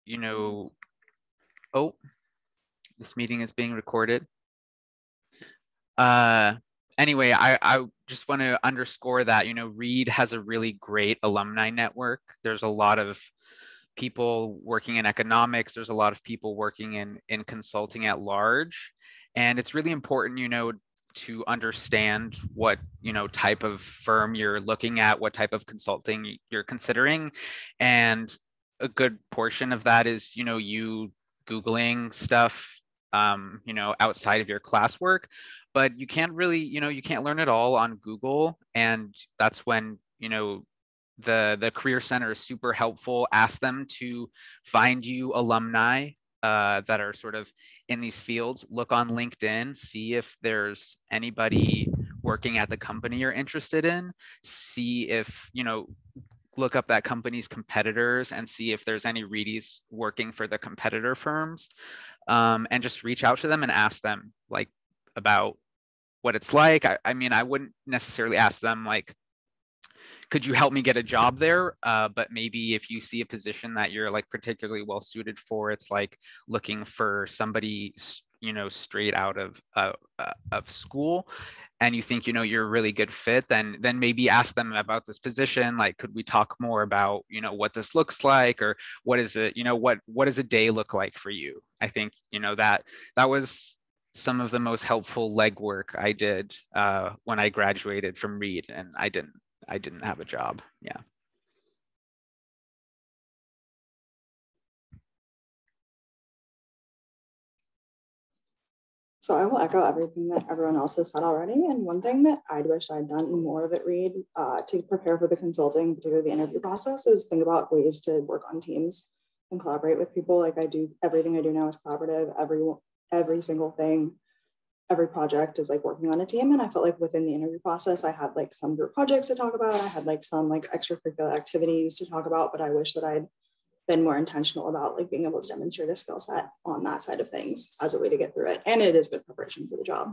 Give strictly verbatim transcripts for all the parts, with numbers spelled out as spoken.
you know, oh, this meeting is being recorded. Uh, anyway, I, I just want to underscore that, you know, Reed has a really great alumni network. There's a lot of people working in economics. There's a lot of people working in, in consulting at large. And it's really important, you know, to understand what, you know, type of firm you're looking at, what type of consulting you're considering. And a good portion of that is, you know, you Googling stuff, um, you know, outside of your classwork, but you can't really, you know, you can't learn it all on Google. And that's when, you know, the the Career Center is super helpful. Ask them to find you alumni uh, that are sort of in these fields. Look on LinkedIn, see if there's anybody working at the company you're interested in. See if, you know, look up that company's competitors and see if there's any Reedies working for the competitor firms, um, and just reach out to them and ask them like about what it's like. I, I mean, I wouldn't necessarily ask them like, could you help me get a job there? Uh, but maybe if you see a position that you're like particularly well suited for, it's like looking for somebody, you know, straight out of uh, uh, of school, and you think, you know, you're a really good fit, then then maybe ask them about this position. Like, could we talk more about, you know, what this looks like, or what is it, you know, what what does a day look like for you? I think, you know, that that was some of the most helpful legwork I did uh, when I graduated from Reed, and I didn't I didn't have a job. Yeah. So I will echo everything that everyone else has said already. And one thing that I'd wish I'd done more of at Reed uh, to prepare for the consulting, particularly the interview process, is think about ways to work on teams and collaborate with people. Like I do, everything I do now is collaborative. Every, every single thing, every project is like working on a team. And I felt like within the interview process, I had like some group projects to talk about. I had like some like extracurricular activities to talk about, but I wish that I'd been more intentional about like being able to demonstrate a skill set on that side of things as a way to get through it. And it is good preparation for the job.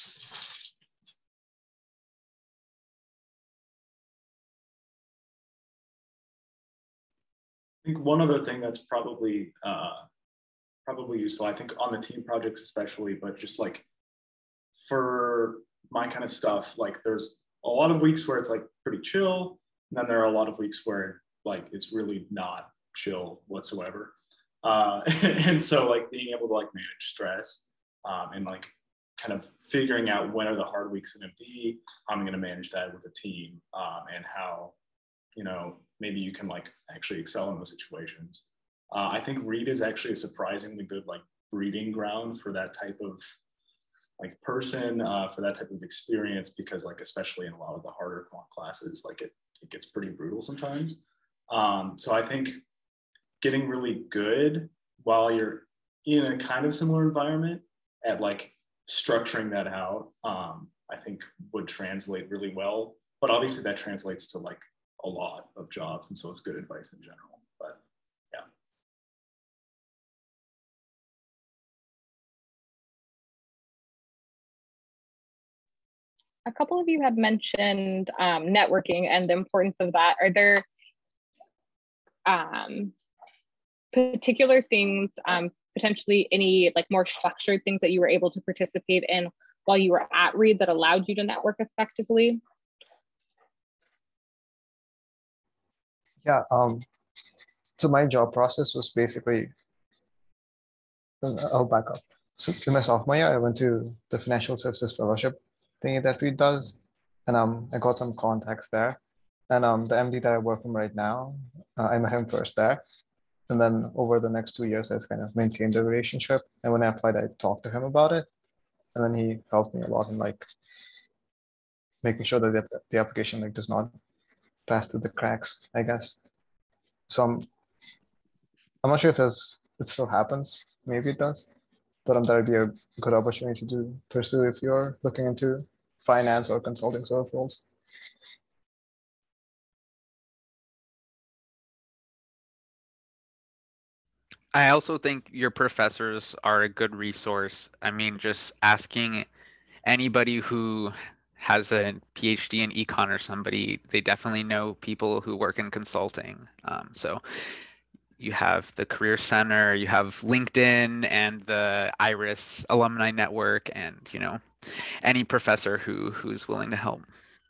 I think one other thing that's probably uh, probably useful, I think on the team projects especially, but just like for my kind of stuff, like there's a lot of weeks where it's like pretty chill, and then there are a lot of weeks where like it's really not chill whatsoever. Uh, and so like being able to like manage stress um, and like kind of figuring out when are the hard weeks going to be, how I'm going to manage that with a team, um, and how, you know, maybe you can like actually excel in those situations. Uh, I think Reed is actually a surprisingly good like breeding ground for that type of like person, uh, for that type of experience, because like especially in a lot of the harder quant classes, like it, it gets pretty brutal sometimes. Um, so I think getting really good while you're in a kind of similar environment at like structuring that out, um, I think would translate really well. But obviously that translates to like a lot of jobs, and so it's good advice in general. But yeah. A couple of you have mentioned um, networking and the importance of that. Are there um, particular things, um, potentially any like more structured things that you were able to participate in while you were at Reed that allowed you to network effectively? Yeah, um, so my job process was basically, I'll back up. So in my sophomore year, I went to the Financial Services Fellowship thingy that Reed does, and um, I got some contacts there. And um, the M D that I work from right now, uh, I met him first there. And then over the next two years, I kind of maintained the relationship. And when I applied, I talked to him about it. And then he helped me a lot in like making sure that the, the application like does not pass through the cracks, I guess. So I'm, I'm not sure if there's, it still happens. Maybe it does. But um, that would be a good opportunity to pursue if you're looking into finance or consulting sort of roles. I also think your professors are a good resource. I mean, just asking anybody who has a PhD in econ or somebody, they definitely know people who work in consulting. Um, so you have the Career Center, you have LinkedIn and the IRIS Alumni Network, and you know, any professor who who's willing to help.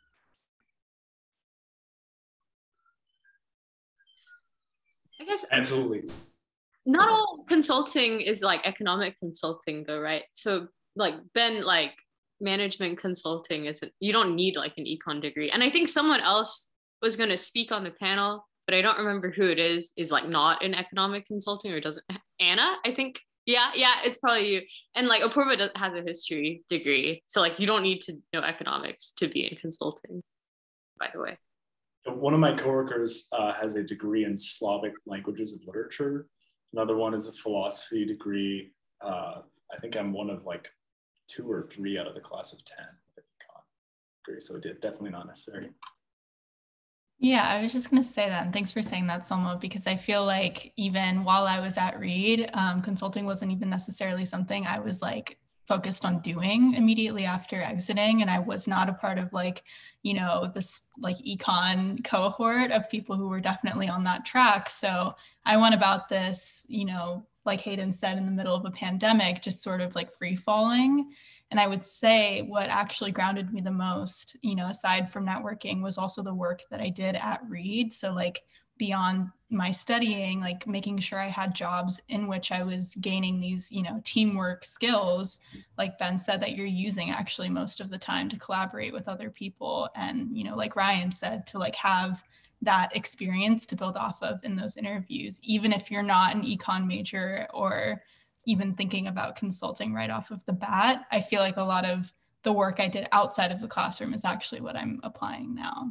I guess Absolutely. Not all consulting is like economic consulting though, right? So like Ben, like management consulting isn't, you don't need like an econ degree. And I think someone else was going to speak on the panel, but I don't remember who it is, is like not in economic consulting or doesn't. Anna, I think. Yeah, yeah, it's probably you. And like Apurva has a history degree. So like you don't need to know economics to be in consulting, by the way. One of my coworkers uh, has a degree in Slavic languages and literature. Another one is a philosophy degree. Uh, I think I'm one of like two or three out of the class of ten with an econ degree. So it definitely not necessary. Yeah, I was just going to say that. And thanks for saying that, Selma, because I feel like even while I was at Reed, um, consulting wasn't even necessarily something I was like focused on doing immediately after exiting. And I was not a part of like, you know, this like econ cohort of people who were definitely on that track. So I went about this, you know, like Hayden said, in the middle of a pandemic, just sort of like free falling. And I would say what actually grounded me the most, you know, aside from networking, was also the work that I did at Reed. So like beyond my studying, like making sure I had jobs in which I was gaining these, you know, teamwork skills, like Ben said, that you're using actually most of the time to collaborate with other people. And, you know, like Ryan said, to like have that experience to build off of in those interviews, even if you're not an econ major or even thinking about consulting right off of the bat. I feel like a lot of the work I did outside of the classroom is actually what I'm applying now.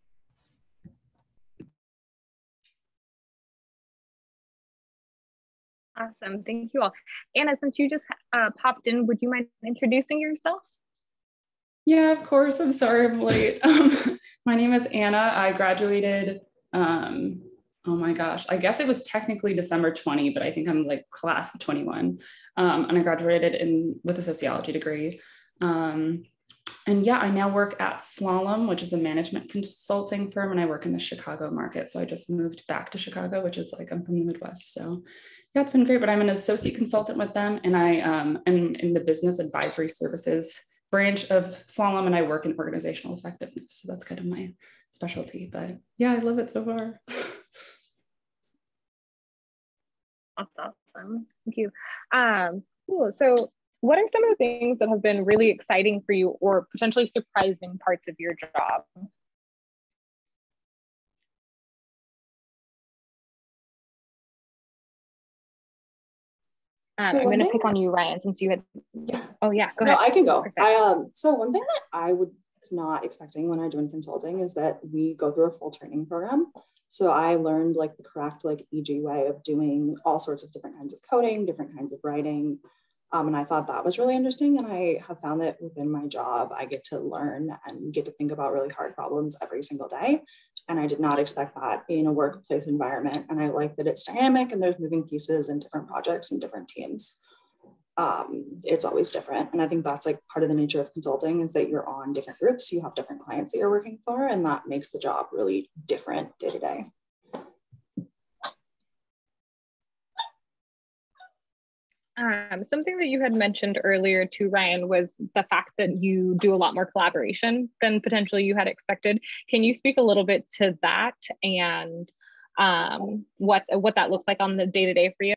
Awesome, thank you all. Anna, since you just uh, popped in, would you mind introducing yourself? Yeah, of course, I'm sorry I'm late. Um, my name is Anna. I graduated, um, oh my gosh, I guess it was technically December twentieth, but I think I'm like class of twenty-one. Um, and I graduated in with a sociology degree. Um, and yeah, I now work at Slalom, which is a management consulting firm, and I work in the Chicago market. So I just moved back to Chicago, which is like, I'm from the Midwest. So yeah, it's been great, but I'm an associate consultant with them. And I um, am in the business advisory services branch of Slalom, and I work in organizational effectiveness. So that's kind of my specialty, but yeah, I love it so far. That's awesome. Thank you. Um, cool. So what are some of the things that have been really exciting for you or potentially surprising parts of your job? Um, So I'm one going to thing- pick on you, Ryan, since you had, Yeah. oh yeah, go No, ahead. I can go. Perfect. I um so one thing that I would not expecting when I joined consulting is that we go through a full training program. So I learned like the correct like E G way of doing all sorts of different kinds of coding, different kinds of writing. Um, and I thought that was really interesting. And I have found that within my job, I get to learn and get to think about really hard problems every single day. And I did not expect that in a workplace environment. And I like that it's dynamic and there's moving pieces and different projects and different teams. Um, it's always different. And I think that's like part of the nature of consulting is that you're on different groups, you have different clients that you're working for, and that makes the job really different day to day. Um, something that you had mentioned earlier to Ryan was the fact that you do a lot more collaboration than potentially you had expected. Can you speak a little bit to that and um, what, what that looks like on the day-to-day for you?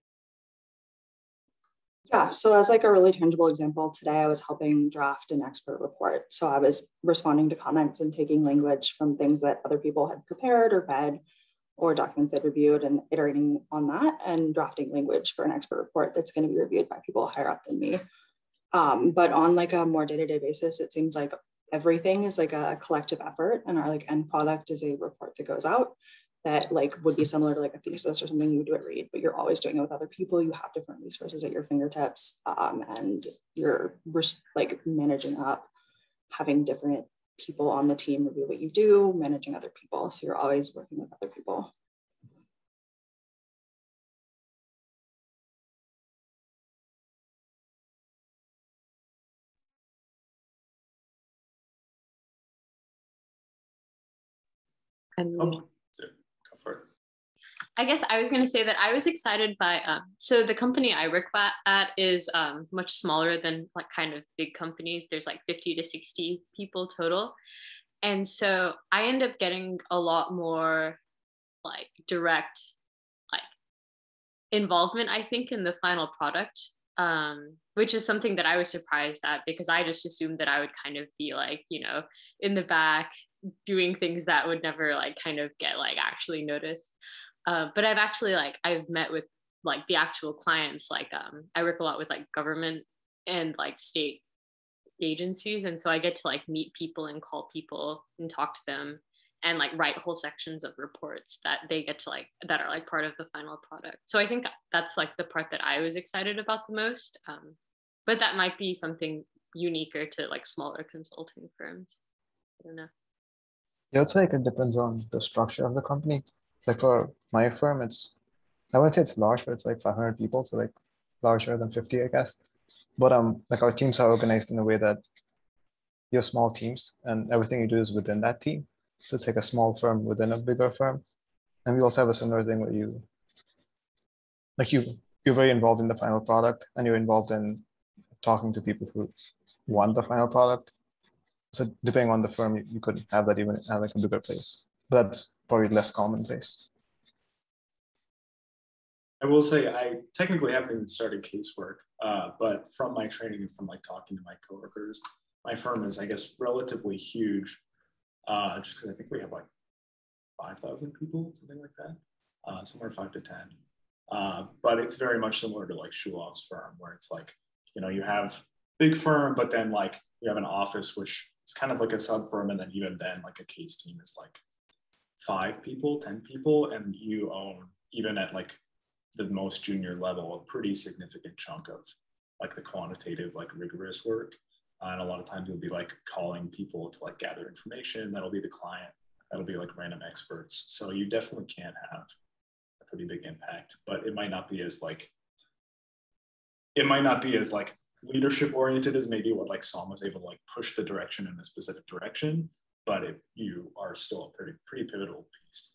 Yeah, so as like a really tangible example, today I was helping draft an expert report. So I was responding to comments and taking language from things that other people had prepared or read or documents they'd reviewed and iterating on that and drafting language for an expert report that's going to be reviewed by people higher up than me. Um, but on like a more day-to-day basis, it seems like everything is like a collective effort, and our like end product is a report that goes out that like would be similar to like a thesis or something you would do at Reed, but you're always doing it with other people. You have different resources at your fingertips, um, and you're like managing up, having different people on the team review what you do, managing other people. So you're always working with other people. And Oh, so go for it. I guess I was going to say that I was excited by, um, so the company I work at, at is um, much smaller than like kind of big companies. There's like fifty to sixty people total. And so I end up getting a lot more like direct like involvement, I think, in the final product, um, which is something that I was surprised at because I just assumed that I would kind of be like, you know, in the back doing things that would never like kind of get like actually noticed. Uh, but I've actually like, I've met with like the actual clients, like um, I work a lot with like government and like state agencies. And so I get to like meet people and call people and talk to them and like write whole sections of reports that they get to like, that are like part of the final product. So I think that's like the part that I was excited about the most. Um, but that might be something uniquer to like smaller consulting firms. I don't know. Yeah, it's like it depends on the structure of the company. Like for my firm, it's, I wouldn't say it's large, but it's like five hundred people. So like larger than fifty, I guess. But um, like our teams are organized in a way that you have small teams and everything you do is within that team. So it's like a small firm within a bigger firm. And we also have a similar thing where you, like you, you're very involved in the final product and you're involved in talking to people who want the final product. So depending on the firm, you, you could have that even at like a bigger place. But that's probably less commonplace. I will say I technically haven't even started casework, uh, but from my training and from like talking to my coworkers, my firm is, I guess, relatively huge, uh, just because I think we have like five thousand people, something like that, uh, somewhere five to ten. Uh, but it's very much similar to like Shulov's firm, where it's like, you know, you have big firm, but then like you have an office, which is kind of like a sub firm. And then even then like a case team is like five people, ten people, and you own, even at like the most junior level, a pretty significant chunk of like the quantitative, like rigorous work. Uh, and a lot of times you'll be like calling people to like gather information. That'll be the client. That'll be like random experts. So you definitely can have a pretty big impact, but it might not be as like, it might not be as like leadership oriented as maybe what like Som was able to like push the direction in a specific direction, but it, you are still a pretty, pretty pivotal piece.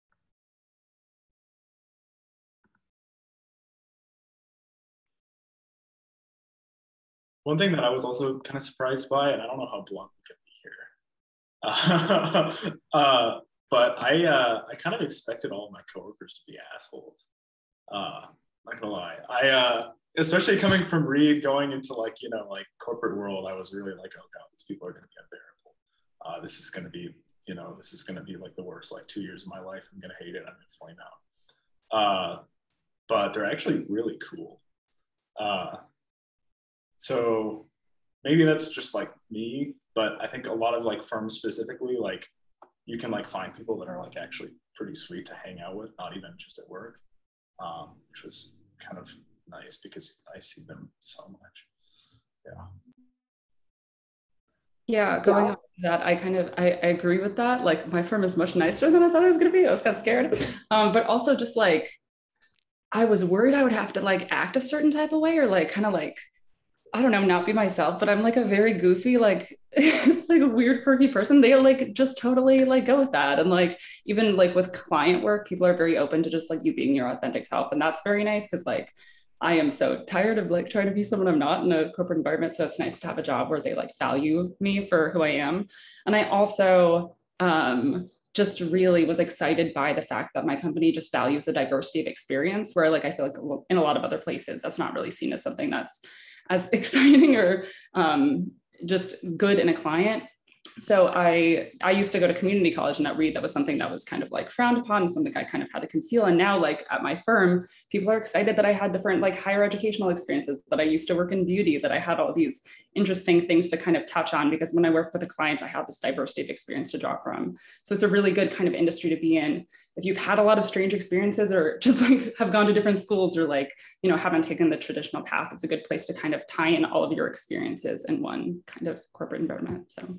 One thing that I was also kind of surprised by, and I don't know how blunt we can be here, uh, uh, but I uh, I kind of expected all of my coworkers to be assholes. Uh, not gonna lie, I uh, especially coming from Reed, going into like you know like corporate world, I was really like, oh god, these people are gonna be unbearable. Uh, this is gonna be you know this is gonna be like the worst like two years of my life. I'm gonna hate it. I'm gonna flame out. Uh, but they're actually really cool. Uh, So maybe that's just like me, but I think a lot of like firms specifically, like you can like find people that are like actually pretty sweet to hang out with, not even just at work, um, which was kind of nice because I see them so much. Yeah. Yeah, going Yeah. on to that, I kind of I, I agree with that. Like my firm is much nicer than I thought it was gonna be. I was kind of scared. Um, but also just like I was worried I would have to like act a certain type of way or like kind of like I don't know, not be myself, but I'm like a very goofy, like, like a weird, quirky person. They like just totally like go with that. And like, even like with client work, people are very open to just like you being your authentic self. And that's very nice because like, I am so tired of like trying to be someone I'm not in a corporate environment. So it's nice to have a job where they like value me for who I am. And I also, um, just really was excited by the fact that my company just values the diversity of experience where like, I feel like in a lot of other places, that's not really seen as something that's as exciting or um, just good in a client. So I, I used to go to community college and at Reed, that was something that was kind of like frowned upon and something I kind of had to conceal. And now like at my firm, people are excited that I had different like higher educational experiences, that I used to work in beauty, that I had all these interesting things to kind of touch on because when I work with a client, I have this diversity of experience to draw from. So it's a really good kind of industry to be in. If you've had a lot of strange experiences or just like have gone to different schools or like, you know, haven't taken the traditional path, it's a good place to kind of tie in all of your experiences in one kind of corporate environment. So.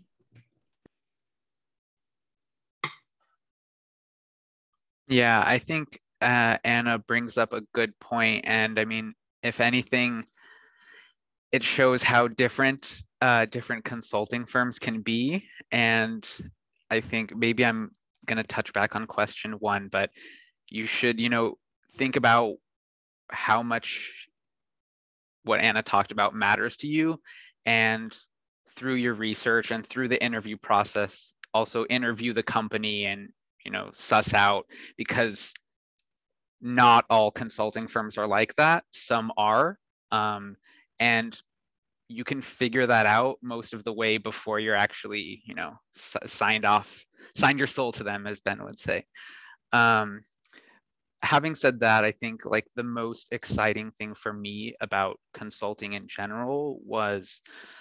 Yeah, I think uh, Anna brings up a good point. And I mean, if anything, it shows how different uh, different consulting firms can be. And I think maybe I'm going to touch back on question one, but you should, you know, think about how much what Anna talked about matters to you, and through your research and through the interview process, also interview the company and, you know, suss out, because not all consulting firms are like that. Some are, um, and you can figure that out most of the way before you're actually, you know, s- signed off, signed your soul to them, as Ben would say. Um, having said that, I think like the most exciting thing for me about consulting in general was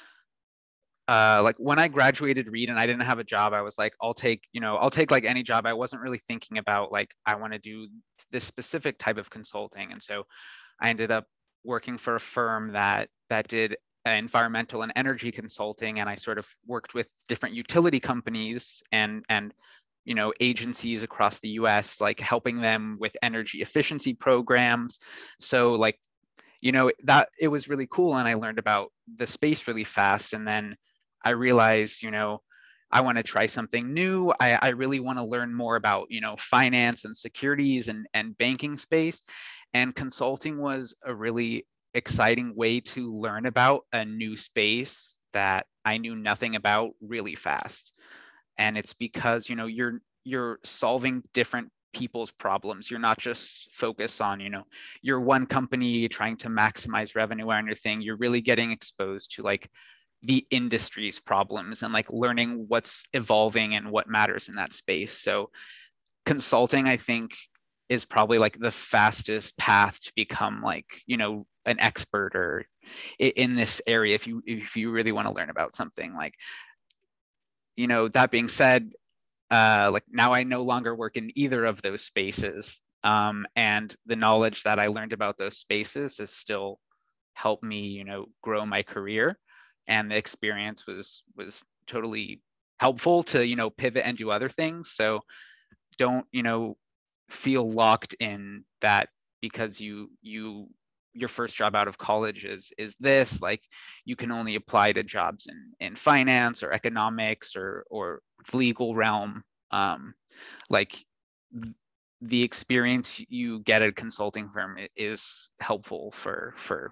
uh, like when I graduated Reed and I didn't have a job, I was like, I'll take, you know, I'll take like any job. I wasn't really thinking about like, I want to do this specific type of consulting. And so I ended up working for a firm that that did environmental and energy consulting, and I sort of worked with different utility companies and and you know agencies across the U S, like helping them with energy efficiency programs. So like, you know, that it was really cool, and I learned about the space really fast. And then I realized, you know, I want to try something new. I, I really want to learn more about, you know, finance and securities and, and banking space. And consulting was a really exciting way to learn about a new space that I knew nothing about really fast. And it's because, you know, you're you're solving different people's problems. You're not just focused on, you know, you're one company trying to maximize revenue or anything. You're really getting exposed to like the industry's problems and like learning what's evolving and what matters in that space. So consulting, I think, is probably like the fastest path to become like, you know, an expert or in this area if you if you really want to learn about something. Like, you know, that being said, uh, like now I no longer work in either of those spaces. Um, and the knowledge that I learned about those spaces has still helped me, you know, grow my career. And the experience was was totally helpful to, you know, pivot and do other things. So don't, you know, feel locked in that because you you your first job out of college is is this, like you can only apply to jobs in in finance or economics or or legal realm. Um, like th- the experience you get at a consulting firm is helpful for for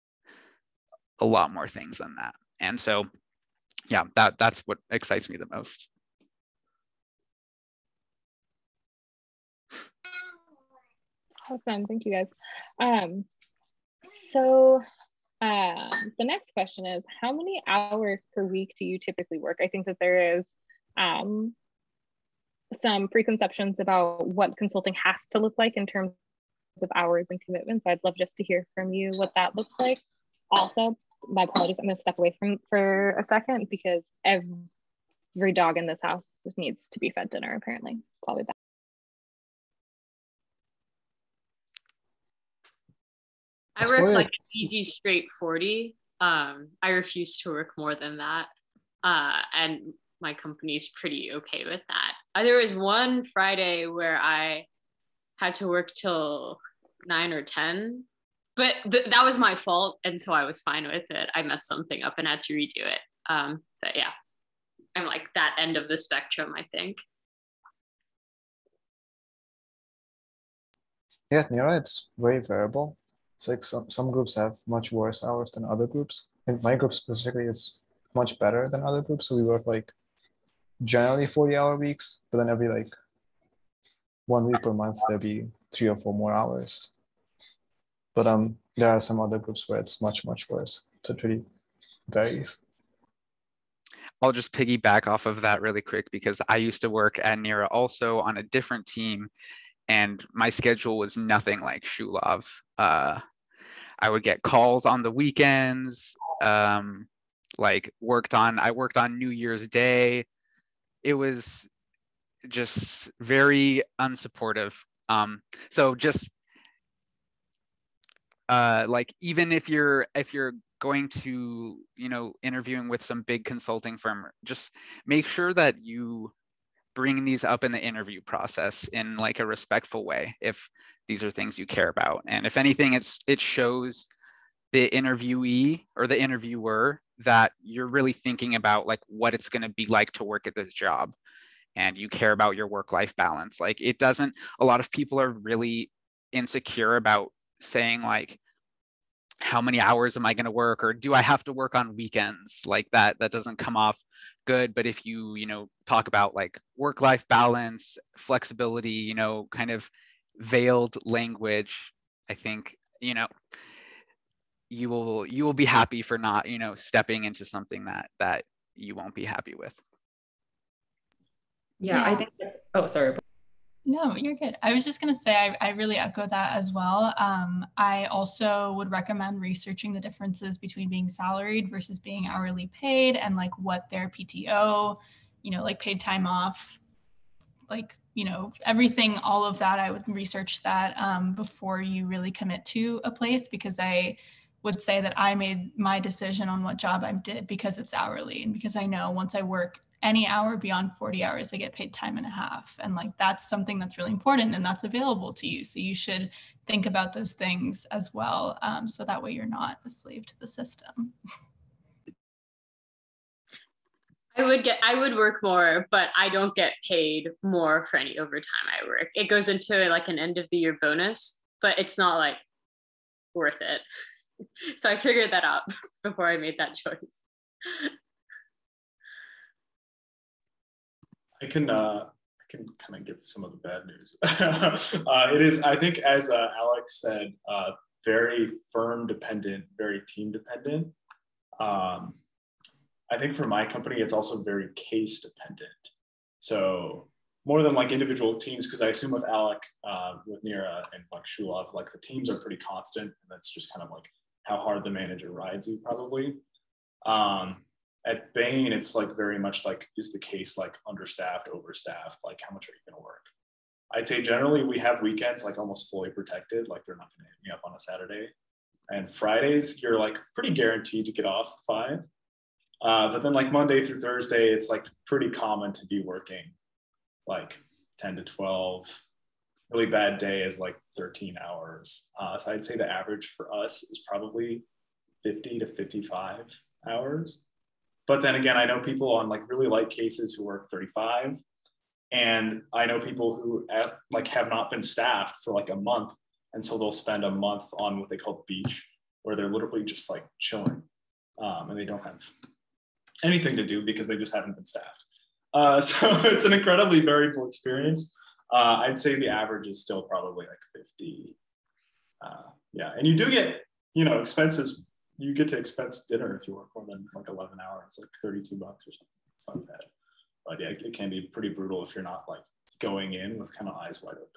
a lot more things than that. And so yeah, that that's what excites me the most. Awesome, thank you guys. Um, so um, the next question is, how many hours per week do you typically work? I think that there is um, some preconceptions about what consulting has to look like in terms of hours and commitments. I'd love just to hear from you what that looks like. Also, my apologies, I'm going to step away from for a second because every dog in this house needs to be fed dinner, apparently. I'll be back. I work like an easy straight forty. Um, I refuse to work more than that. Uh, and my company's pretty okay with that. Uh, there was one Friday where I had to work till nine or ten, but th- that was my fault. And so I was fine with it. I messed something up and had to redo it. Um, but yeah, I'm like that end of the spectrum, I think. Yeah, Nira, it's very variable. It's like some, some groups have much worse hours than other groups. And my group specifically is much better than other groups. So we work like generally forty hour weeks, but then every like one week per month, there'll be three or four more hours. But um, there are some other groups where it's much, much worse. So it really varies. I'll just piggyback off of that really quick because I used to work at Nira also on a different team, and my schedule was nothing like Shulov. Uh, I would get calls on the weekends, um, like worked on, I worked on New Year's Day. It was just very unsupportive. Um, so just uh, like even if you're if you're going to, you know, interviewing with some big consulting firm, just make sure that you bring these up in the interview process in like a respectful way if these are things you care about. And if anything, it's it shows the interviewee or the interviewer that you're really thinking about like what it's going to be like to work at this job. and you care about your work-life balance. Like it doesn't, a lot of people are really insecure about saying like, how many hours am I going to work, or do I have to work on weekends? Like that, that doesn't come off good. But if you, you know, talk about like work-life balance, flexibility, you know, kind of veiled language, I think, you know, you will, you will be happy for not, you know, stepping into something that, that you won't be happy with. Yeah, Yeah. I think that's, oh, sorry. No, you're good. I was just going to say, I, I really echo that as well. Um, I also would recommend researching the differences between being salaried versus being hourly paid, and like what their P T O, you know, like paid time off, like, you know, everything, all of that. I would research that um, before you really commit to a place, because I would say that I made my decision on what job I did because it's hourly, and because I know once I work any hour beyond forty hours, I get paid time and a half. And like, that's something that's really important and that's available to you. So you should think about those things as well. Um, so that way you're not a slave to the system. I would get, I would work more, but I don't get paid more for any overtime I work. It goes into like an end of the year bonus, but it's not like worth it. So I figured that out before I made that choice. I can uh, I can kind of give some of the bad news. uh, it is, I think, as uh, Alex said, uh, very firm dependent, very team dependent. Um, I think for my company, it's also very case dependent. So more than like individual teams, because I assume with Alec, uh, with Nira and like Shulov, like the teams are pretty constant, and that's just kind of like how hard the manager rides you probably. Um, At Bain, it's like very much like, is the case like understaffed, overstaffed? Like, how much are you going to work? I'd say generally we have weekends like almost fully protected. Like they're not going to hit me up on a Saturday. And Fridays, you're like pretty guaranteed to get off at five. Uh, but then like Monday through Thursday, it's like pretty common to be working like ten to twelve. Really bad day is like thirteen hours. Uh, so I'd say the average for us is probably fifty to fifty-five hours. But then again, I know people on like really light cases who work thirty-five, and I know people who have, like have not been staffed for like a month, and so they'll spend a month on what they call beach, where they're literally just like chilling, um, and they don't have anything to do because they just haven't been staffed. Uh, so it's an incredibly variable experience. Uh, I'd say the average is still probably like fifty. Uh, yeah, and you do get, you know, expenses. You get to expense dinner if you work more than like eleven hours, like thirty-two bucks or something. It's not bad. But yeah, it can be pretty brutal if you're not like going in with kind of eyes wide open.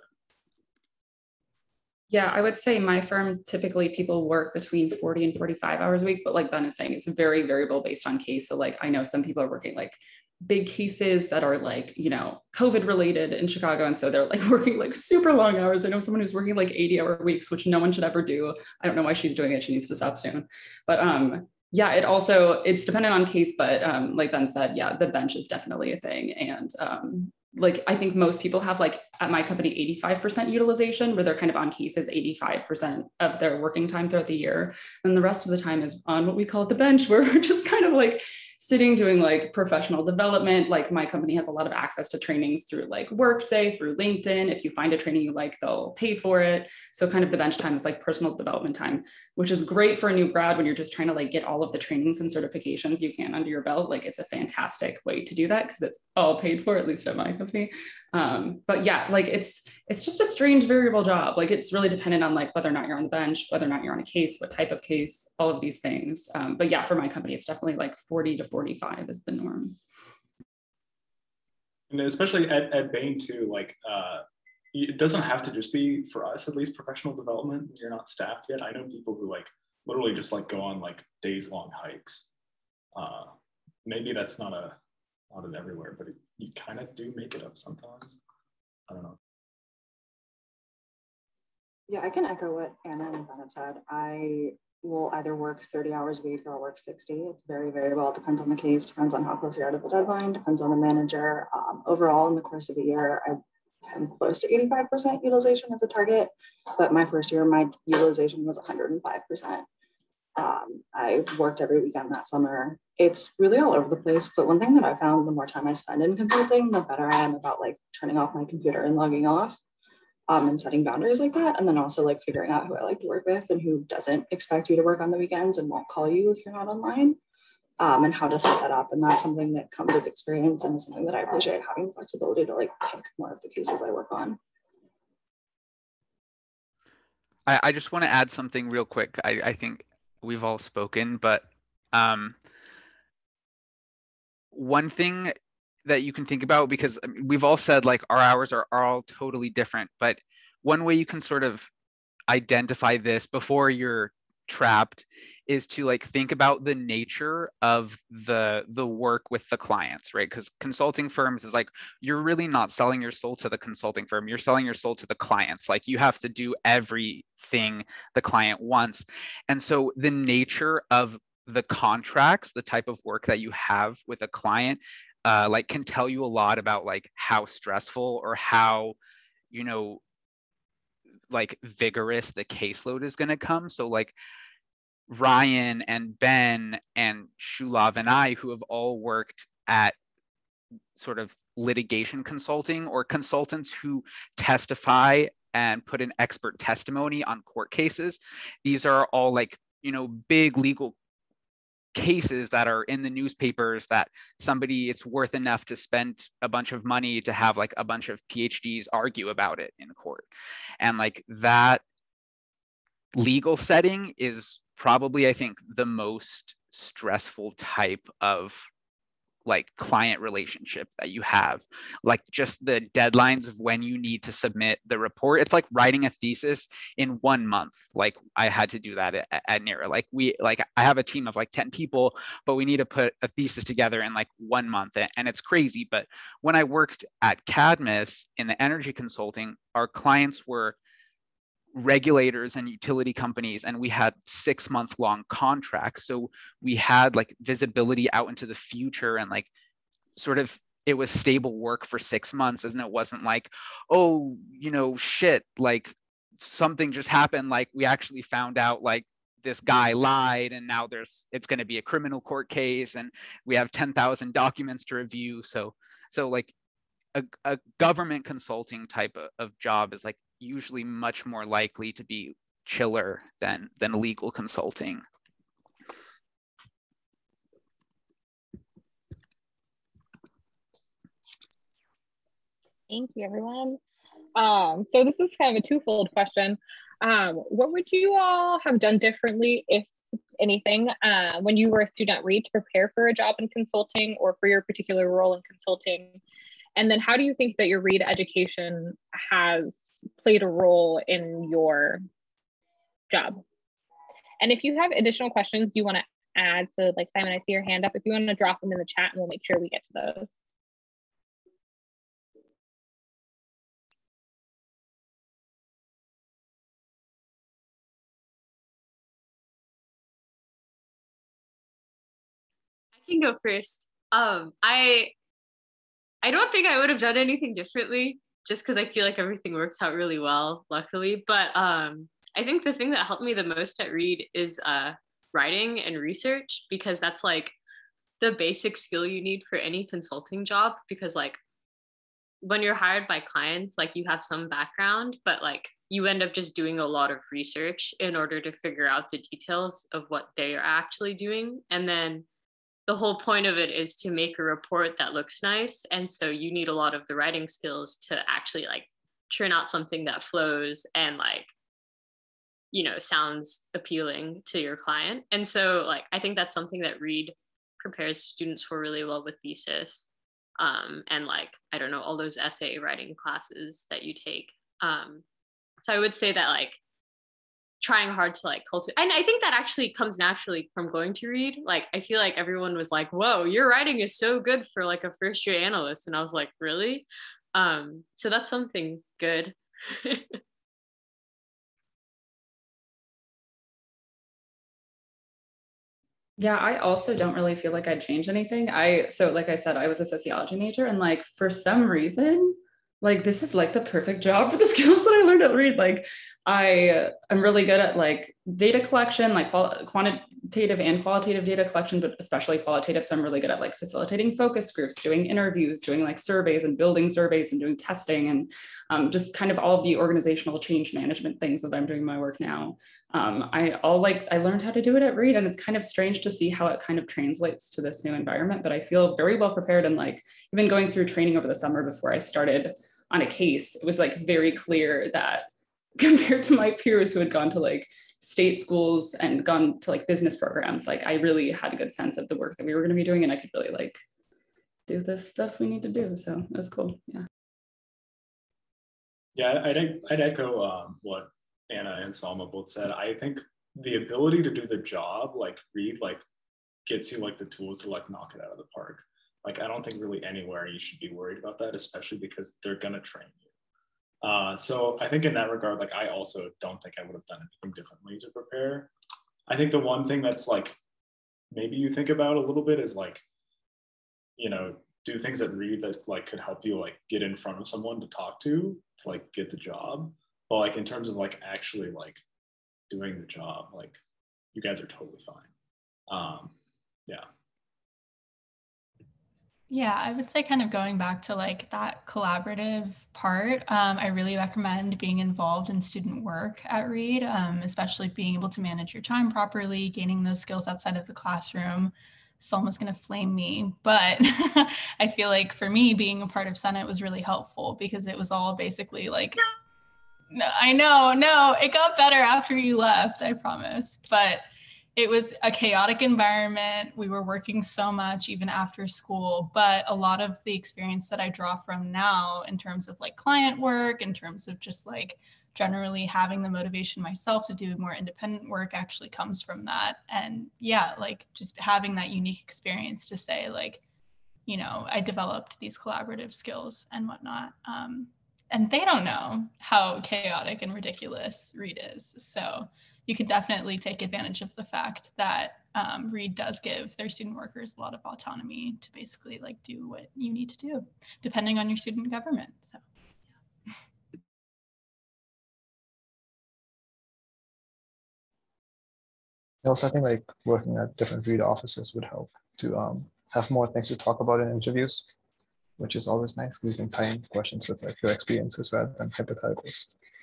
Yeah, I would say my firm, typically people work between forty and forty-five hours a week, but like Ben is saying, it's very variable based on case. So like, I know some people are working like big cases that are like, you know, COVID related in Chicago. And so they're like working like super long hours. I know someone who's working like eighty hour weeks, which no one should ever do. I don't know why she's doing it. She needs to stop soon. But um, yeah, it also, it's dependent on case, but um, like Ben said, yeah, the bench is definitely a thing. And um, like, I think most people have like at my company, eighty-five percent utilization, where they're kind of on cases eighty-five percent of their working time throughout the year. And the rest of the time is on what we call the bench, where we're just kind of like sitting doing like professional development. Like my company has a lot of access to trainings through like Workday, through LinkedIn. If you find a training you like, they'll pay for it. So kind of the bench time is like personal development time, which is great for a new grad when you're just trying to like get all of the trainings and certifications you can under your belt. Like it's a fantastic way to do that because it's all paid for, at least at my company. Um, but yeah, like it's it's just a strange variable job. Like it's really dependent on like whether or not you're on the bench, whether or not you're on a case, what type of case, all of these things. Um, but yeah, for my company, it's definitely like forty to forty-five is the norm. And especially at, at Bain too, like uh, it doesn't have to just be, for us at least, professional development. You're not staffed yet. I know people who like literally just like go on like days long hikes. Uh, maybe that's not a not an everywhere, but it, you kind of do make it up sometimes. I don't know. Yeah, I can echo what Anna and Ben have said. I will either work thirty hours a week or I'll work sixty. It's very variable. It depends on the case, depends on how close you are to the deadline, depends on the manager. Um, overall, in the course of a year, I am close to eighty-five percent utilization as a target, but my first year, my utilization was one hundred five percent. Um, I worked every weekend that summer, it's really all over the place. But one thing that I found, the more time I spend in consulting, the better I am about like turning off my computer and logging off. Um, and setting boundaries like that. And then also like figuring out who I like to work with and who doesn't expect you to work on the weekends and won't call you if you're not online, um, and how to set that up. And that's something that comes with experience and is something that I appreciate, having the flexibility to like pick more of the cases I work on. I, I just want to add something real quick. I, I think we've all spoken, but um, one thing that you can think about, because we've all said like our hours are, are all totally different, but one way you can sort of identify this before you're trapped is to like think about the nature of the the work with the clients, right? Because consulting firms is like, you're really not selling your soul to the consulting firm, you're selling your soul to the clients. Like you have to do everything the client wants. And so the nature of the contracts, the type of work that you have with a client, Uh, like can tell you a lot about like how stressful or how, you know, like vigorous the caseload is going to come. So like Ryan and Ben and Shulav and I, who have all worked at sort of litigation consulting or consultants who testify and put in expert testimony on court cases, these are all like, you know, big legal cases that are in the newspapers that somebody, it's worth enough to spend a bunch of money to have like a bunch of PhDs argue about it in court. And like that legal setting is probably, I think, the most stressful type of like client relationship that you have. Like just the deadlines of when you need to submit the report. It's like writing a thesis in one month. Like I had to do that at, at NERA. Like we, like I have a team of like ten people, but we need to put a thesis together in like one month, and it's crazy. But when I worked at Cadmus in the energy consulting, our clients were regulators and utility companies, and we had six month long contracts. So we had like visibility out into the future, and like sort of it was stable work for six months. And it wasn't like, oh, you know, shit, like something just happened. Like we actually found out like this guy lied, and now there's, it's going to be a criminal court case, and we have ten thousand documents to review. So, so like a, a government consulting type of, of job is like usually much more likely to be chiller than than legal consulting. Thank you, everyone. Um, so this is kind of a twofold question. Um, what would you all have done differently, if anything, uh, when you were a student at Reed to prepare for a job in consulting or for your particular role in consulting? And then how do you think that your Reed education has played a role in your job? And if you have additional questions you want to add, so like Simon, I see your hand up. If you want to drop them in the chat, and we'll make sure we get to those. I can go first. Um, I I don't think I would have done anything differently, just because I feel like everything worked out really well, luckily. But um, I think the thing that helped me the most at Reed is uh, writing and research, because that's like the basic skill you need for any consulting job. Because like when you're hired by clients, like you have some background, but like you end up just doing a lot of research in order to figure out the details of what they are actually doing. And then the whole point of it is to make a report that looks nice. And so you need a lot of the writing skills to actually like churn out something that flows and like, you know, sounds appealing to your client. And so like, I think that's something that Reed prepares students for really well with thesis. Um, and like, I don't know, all those essay writing classes that you take. Um, so I would say that like, trying hard to like cultivate, and I think that actually comes naturally from going to Reed. Like I feel like everyone was like, whoa, your writing is so good for like a first year analyst, and I was like, really? Um so that's something good. Yeah, I also don't really feel like I'd change anything. I so like I said, I was a sociology major, and like for some reason, like this is like the perfect job for the skills that I learned at Reed. Like I am really good at like data collection, like qual- quantitative and qualitative data collection, but especially qualitative. So I'm really good at like facilitating focus groups, doing interviews, doing like surveys and building surveys and doing testing, and um, just kind of all of the organizational change management things that I'm doing in my work now. Um, I all like, I learned how to do it at Reed, and it's kind of strange to see how it kind of translates to this new environment, but I feel very well prepared. And like even going through training over the summer before I started on a case, it was like very clear that compared to my peers who had gone to like state schools and gone to like business programs, like I really had a good sense of the work that we were going to be doing, and I could really like do this stuff we need to do. So it was cool. Yeah. Yeah, I'd, I'd echo um, what Anna and Salma both said. I think the ability to do the job, like Reed, like gets you like the tools to like knock it out of the park. Like, I don't think really anywhere you should be worried about that, especially because they're going to train you. Uh, so I think in that regard, like I also don't think I would have done anything differently to prepare. I think the one thing that's like, maybe you think about a little bit is like, you know, do things at Reed that like could help you like get in front of someone to talk to, to like get the job. But like in terms of like actually like doing the job, like you guys are totally fine. Um, yeah. Yeah, I would say kind of going back to like that collaborative part, um, I really recommend being involved in student work at Reed, um, especially being able to manage your time properly, gaining those skills outside of the classroom. Salma's going to flame me, but I feel like for me, being a part of Senate was really helpful because it was all basically like, no, I know, no, it got better after you left, I promise. But it was a chaotic environment. We were working so much even after school, but a lot of the experience that I draw from now in terms of like client work, in terms of just like generally having the motivation myself to do more independent work actually comes from that. And yeah, like just having that unique experience to say like, you know, I developed these collaborative skills and whatnot. Um, and they don't know how chaotic and ridiculous Reed is. So you can definitely take advantage of the fact that um, Reed does give their student workers a lot of autonomy to basically like do what you need to do, depending on your student government. So, yeah. Also, I think like working at different Reed offices would help to um, have more things to talk about in interviews, which is always nice because you can tie in questions with like your experiences rather than hypotheticals.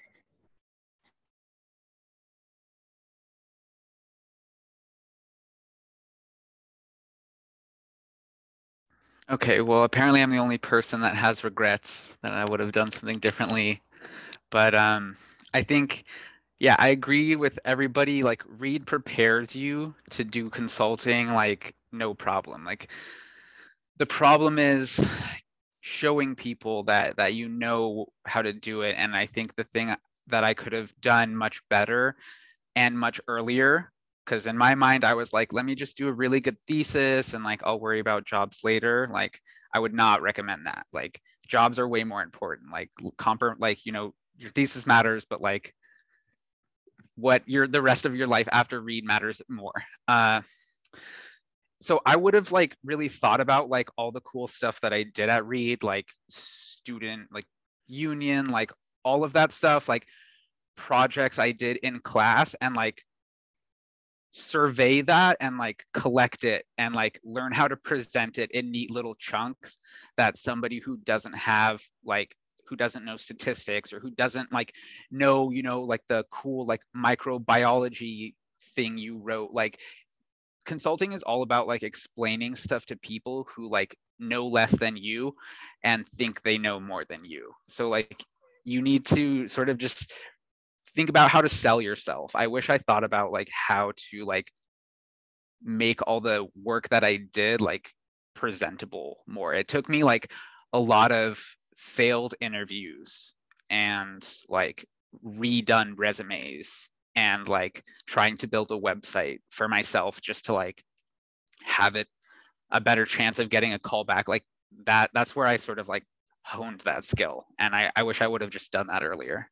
Okay, well, apparently I'm the only person that has regrets that I would have done something differently. But um, I think, yeah, I agree with everybody. Like Reed prepares you to do consulting, like no problem. Like the problem is showing people that that you know how to do it. And I think the thing that I could have done much better and much earlier, because in my mind I was like, let me just do a really good thesis and like I'll worry about jobs later. Like I would not recommend that. Like jobs are way more important. Like comp like, you know, your thesis matters, but like what your the rest of your life after Reed matters more. Uh, so I would have like really thought about like all the cool stuff that I did at Reed, like student like union, like all of that stuff, like projects I did in class, and like survey that and like collect it and like learn how to present it in neat little chunks that somebody who doesn't have like who doesn't know statistics or who doesn't like know, you know, like the cool like microbiology thing you wrote. Like consulting is all about like explaining stuff to people who like know less than you and think they know more than you. So like you need to sort of just think about how to sell yourself. I wish I thought about like how to like make all the work that I did like presentable more. It took me like a lot of failed interviews and like redone resumes and like trying to build a website for myself just to like have it a better chance of getting a call back. Like that, that's where I sort of like honed that skill. And I, I wish I would have just done that earlier.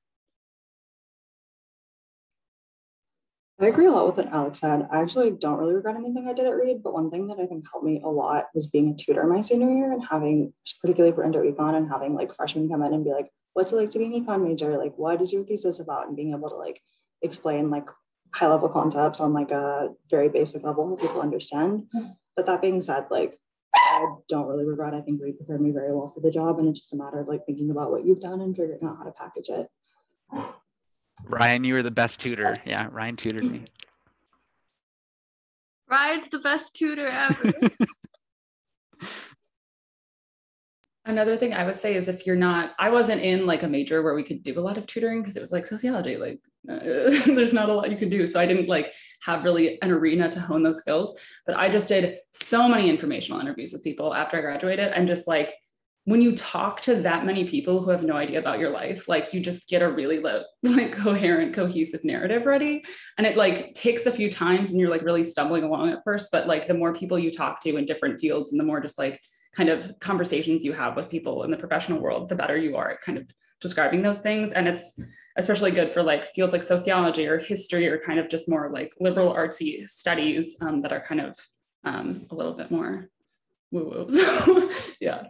I agree a lot with what Alex said. I actually don't really regret anything I did at Reed, but one thing that I think helped me a lot was being a tutor my senior year and having, particularly for Indo Econ, and having like freshmen come in and be like, what's it like to be an econ major? Like, what is your thesis about? And being able to like explain like high level concepts on like a very basic level that people understand. But that being said, like I don't really regret. I think Reed prepared me very well for the job, and it's just a matter of like thinking about what you've done and figuring out how to package it. Ryan, you were the best tutor. Yeah, Ryan tutored me. Ryan's the best tutor ever. Another thing I would say is if you're not, I wasn't in like a major where we could do a lot of tutoring because it was like sociology, like uh, there's not a lot you can do. So I didn't like have really an arena to hone those skills, but I just did so many informational interviews with people after I graduated. And just like, when you talk to that many people who have no idea about your life, like you just get a really like coherent, cohesive narrative ready. And it like takes a few times and you're like really stumbling along at first, but like the more people you talk to in different fields and the more just like kind of conversations you have with people in the professional world, the better you are at kind of describing those things. And it's especially good for like fields like sociology or history or kind of just more like liberal artsy studies um, that are kind of um, a little bit more woo-woo. So yeah.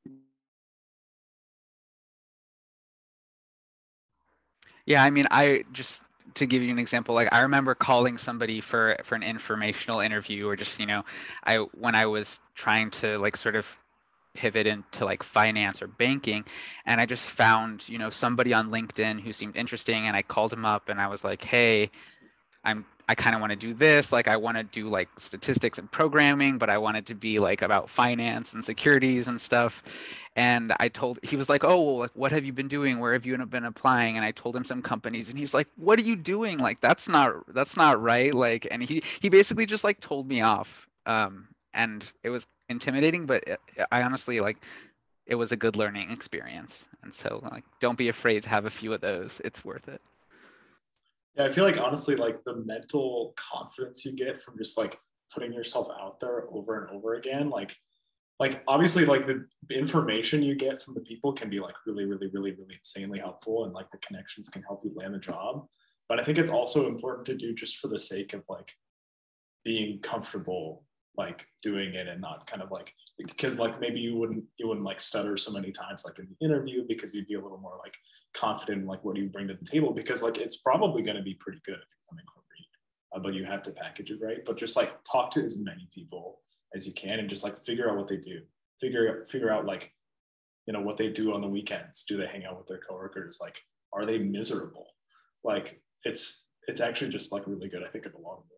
Yeah, I mean, I just to give you an example, like I remember calling somebody for for an informational interview, or just, you know, I when I was trying to like sort of pivot into like finance or banking, and I just found, you know, somebody on LinkedIn who seemed interesting, and I called him up and I was like, hey, I'm I kind of want to do this, like I want to do like statistics and programming, but I want it to be like about finance and securities and stuff. And I told, he was like, oh, well, like, what have you been doing? Where have you been applying? And I told him some companies, and he's like, what are you doing? Like, that's not, that's not right. Like, and he, he basically just like told me off. Um, and it was intimidating, but it, I honestly like, it was a good learning experience. And so like, don't be afraid to have a few of those. It's worth it. Yeah, I feel like honestly, like the mental confidence you get from just like putting yourself out there over and over again, like, like obviously like the information you get from the people can be like really, really, really, really insanely helpful, and like the connections can help you land the job. But I think it's also important to do just for the sake of like being comfortable like doing it, and not kind of like, because like maybe you wouldn't you wouldn't like stutter so many times like in the interview, because you'd be a little more like confident in like what you bring to the table, because like it's probably going to be pretty good if you're coming from Reed, uh, but you have to package it right. But just like talk to as many people as you can, and just like figure out what they do, figure out figure out like, you know, what they do on the weekends. Do they hang out with their coworkers? Like, are they miserable? Like, it's it's actually just like really good, I think, in a lot of ways.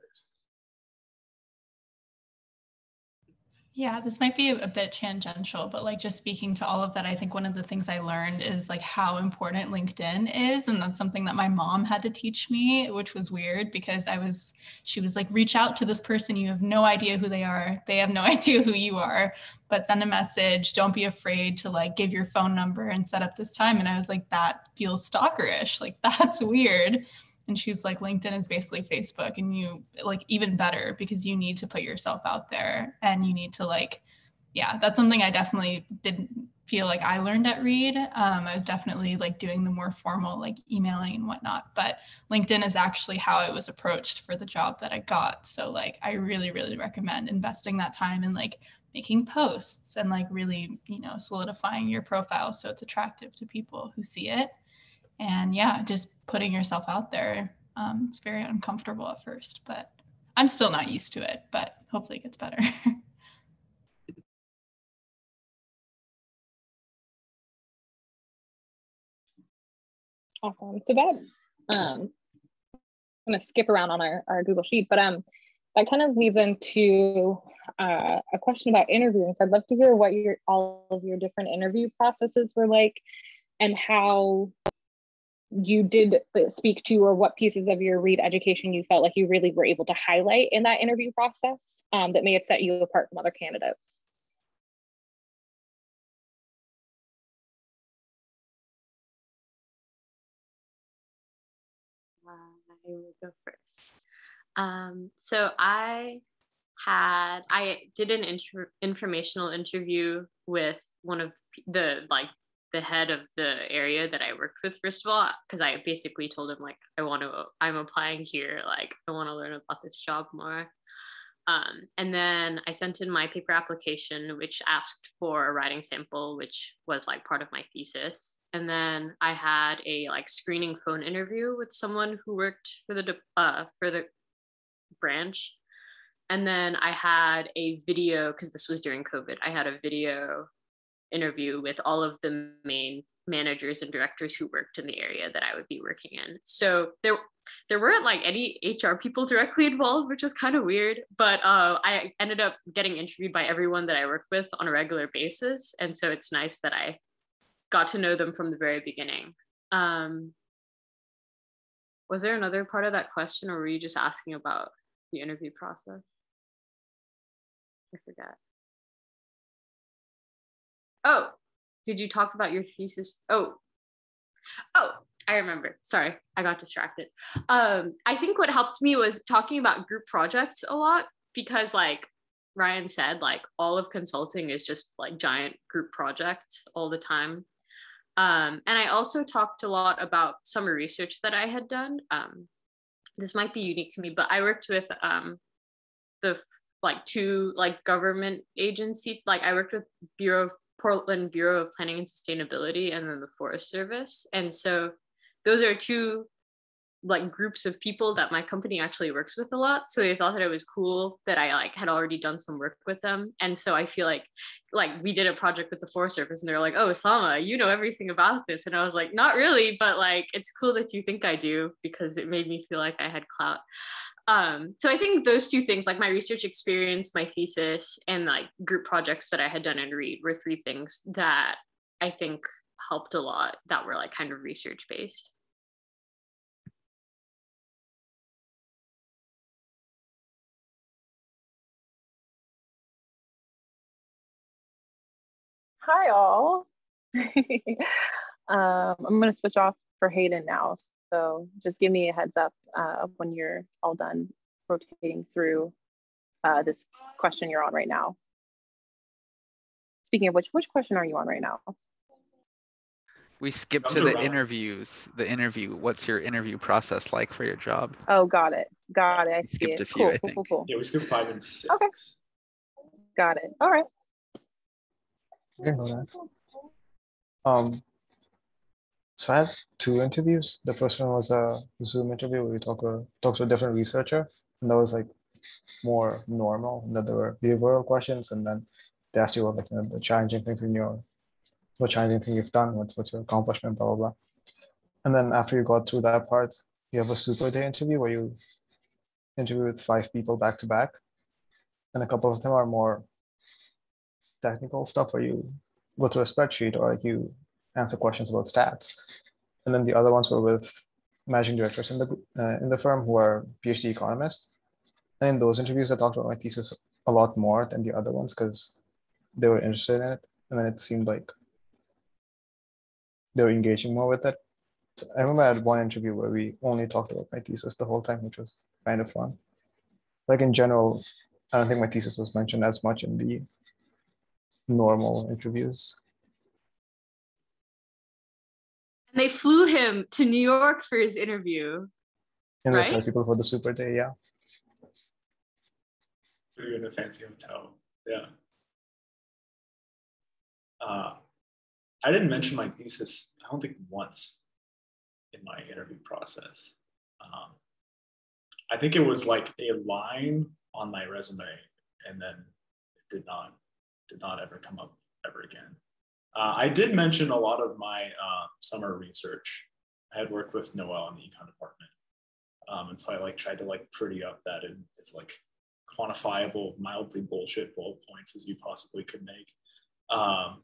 Yeah, this might be a bit tangential, but like just speaking to all of that, I think one of the things I learned is like how important LinkedIn is. And that's something that my mom had to teach me, which was weird because I was, she was like, reach out to this person. You have no idea who they are. They have no idea who you are, but send a message. Don't be afraid to like give your phone number and set up this time. And I was like, that feels stalkerish. Like that's weird. And she's like, LinkedIn is basically Facebook, and you like even better because you need to put yourself out there, and you need to like, yeah, that's something I definitely didn't feel like I learned at Reed. Um, I was definitely like doing the more formal like emailing and whatnot, but LinkedIn is actually how I was approached for the job that I got. So like, I really, really recommend investing that time in like making posts and like really, you know, solidifying your profile so it's attractive to people who see it. And yeah, just putting yourself out there. Um, it's very uncomfortable at first, but I'm still not used to it, but hopefully it gets better. Awesome. So that, um, I'm going to skip around on our, our Google Sheet, but um, that kind of leads into uh, a question about interviewing. So I'd love to hear what your all of your different interview processes were like, and how you did speak to, or what pieces of your Reed education you felt like you really were able to highlight in that interview process um, that may have set you apart from other candidates. Uh, I will go first. Um, so I had, I did an inter- informational interview with one of the like the head of the area that I worked with, first of all, because I basically told him like, I want to, I'm applying here. Like, I want to learn about this job more. Um, and then I sent in my paper application, which asked for a writing sample, which was like part of my thesis. And then I had a like screening phone interview with someone who worked for the uh, for the branch. And then I had a video, because this was during COVID, I had a video interview with all of the main managers and directors who worked in the area that I would be working in. So there there weren't like any H R people directly involved, which is kind of weird, but uh, I ended up getting interviewed by everyone that I work with on a regular basis. And so it's nice that I got to know them from the very beginning. Um, was there another part of that question, or were you just asking about the interview process? I forgot. Oh, did you talk about your thesis? Oh, oh, I remember. Sorry, I got distracted. Um, I think what helped me was talking about group projects a lot, because like Ryan said, like all of consulting is just like giant group projects all the time. Um, and I also talked a lot about summer research that I had done. Um, this might be unique to me, but I worked with um, the like two like government agency, like I worked with Bureau of Portland Bureau of Planning and Sustainability, and then the Forest Service. And so those are two like groups of people that my company actually works with a lot. So they thought that it was cool that I like had already done some work with them. And so I feel like like we did a project with the Forest Service, and they're like, oh, Sama, you know everything about this. And I was like, not really, but like it's cool that you think I do, because it made me feel like I had clout. Um, so I think those two things, like my research experience, my thesis, and like group projects that I had done in Reed, were three things that I think helped a lot, that were like kind of research based. Hi all. um, I'm going to switch off for Hayden now. So just give me a heads up uh, when you're all done rotating through uh, this question you're on right now. Speaking of which, which question are you on right now? We skipped to the interviews. The interview. What's your interview process like for your job? Oh, got it. Got it. I we skipped see it. a few, cool, I cool, think. cool, cool. Yeah, we skipped five and six. Okay. Got it. All right. Okay, hold on. Um, so I had two interviews. The first one was a Zoom interview where we talk uh, talked to a different researcher, and that was like more normal. And that there were behavioral questions, and then they asked you what like you know, the challenging things in your what challenging thing you've done, what's what's your accomplishment, blah blah blah. And then after you got through that part, you have a super day interview where you interview with five people back to back, and a couple of them are more technical stuff where you go through a spreadsheet or like you answer questions about stats. And then the other ones were with managing directors in the uh, in the firm who are PhD economists. And in those interviews, I talked about my thesis a lot more than the other ones because they were interested in it. And then it seemed like they were engaging more with it. So I remember I had one interview where we only talked about my thesis the whole time, which was kind of fun. Like in general, I don't think my thesis was mentioned as much in the normal interviews. And they flew him to New York for his interview. And right? they fly people for the super day, yeah. We were in a fancy hotel, yeah. Uh, I didn't mention my thesis, I don't think once in my interview process. Um, I think it was like a line on my resume, and then it did not, did not ever come up ever again. Uh, I did mention a lot of my uh, summer research. I had worked with Noel in the econ department. Um, and so I like tried to like pretty up that in as like quantifiable, mildly bullshit bullet points as you possibly could make. Um,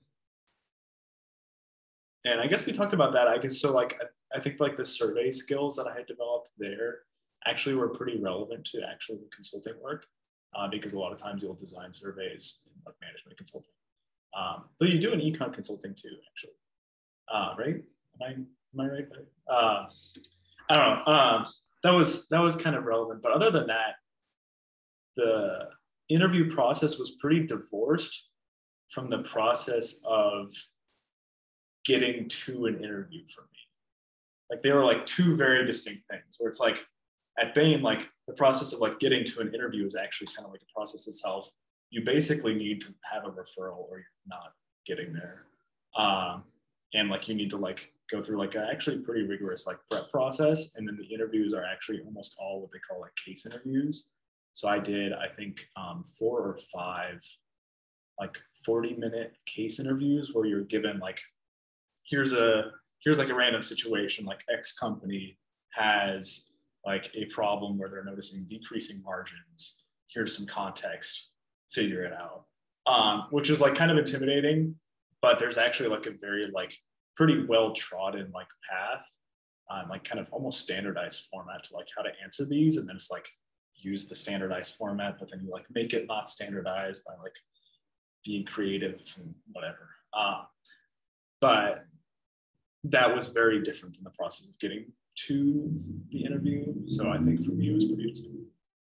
and I guess we talked about that. I guess so like, I, I think like the survey skills that I had developed there actually were pretty relevant to actual consulting work uh, because a lot of times you'll design surveys in like management consulting. Um, though you do an econ consulting too, actually, uh, right? Am I, am I right? Uh, I don't know. Um, that was that was kind of relevant, but other than that, the interview process was pretty divorced from the process of getting to an interview for me. Like they were like two very distinct things. Where it's like at Bain, like the process of like getting to an interview is actually kind of like the process itself. You basically need to have a referral or you're not getting there. Um, and like you need to like go through like a actually pretty rigorous like prep process. And then the interviews are actually almost all what they call like case interviews. So I did, I think um, four or five like forty minute case interviews where you're given like, here's a, here's like a random situation, like X company has like a problem where they're noticing decreasing margins. Here's some context, figure it out. Um, which is like kind of intimidating, but there's actually like a very like pretty well trodden like path, um, like kind of almost standardized format to like how to answer these. And then it's like use the standardized format, but then you like make it not standardized by like being creative and whatever. Um, but that was very different than the process of getting to the interview. So I think for me, it was pretty interesting.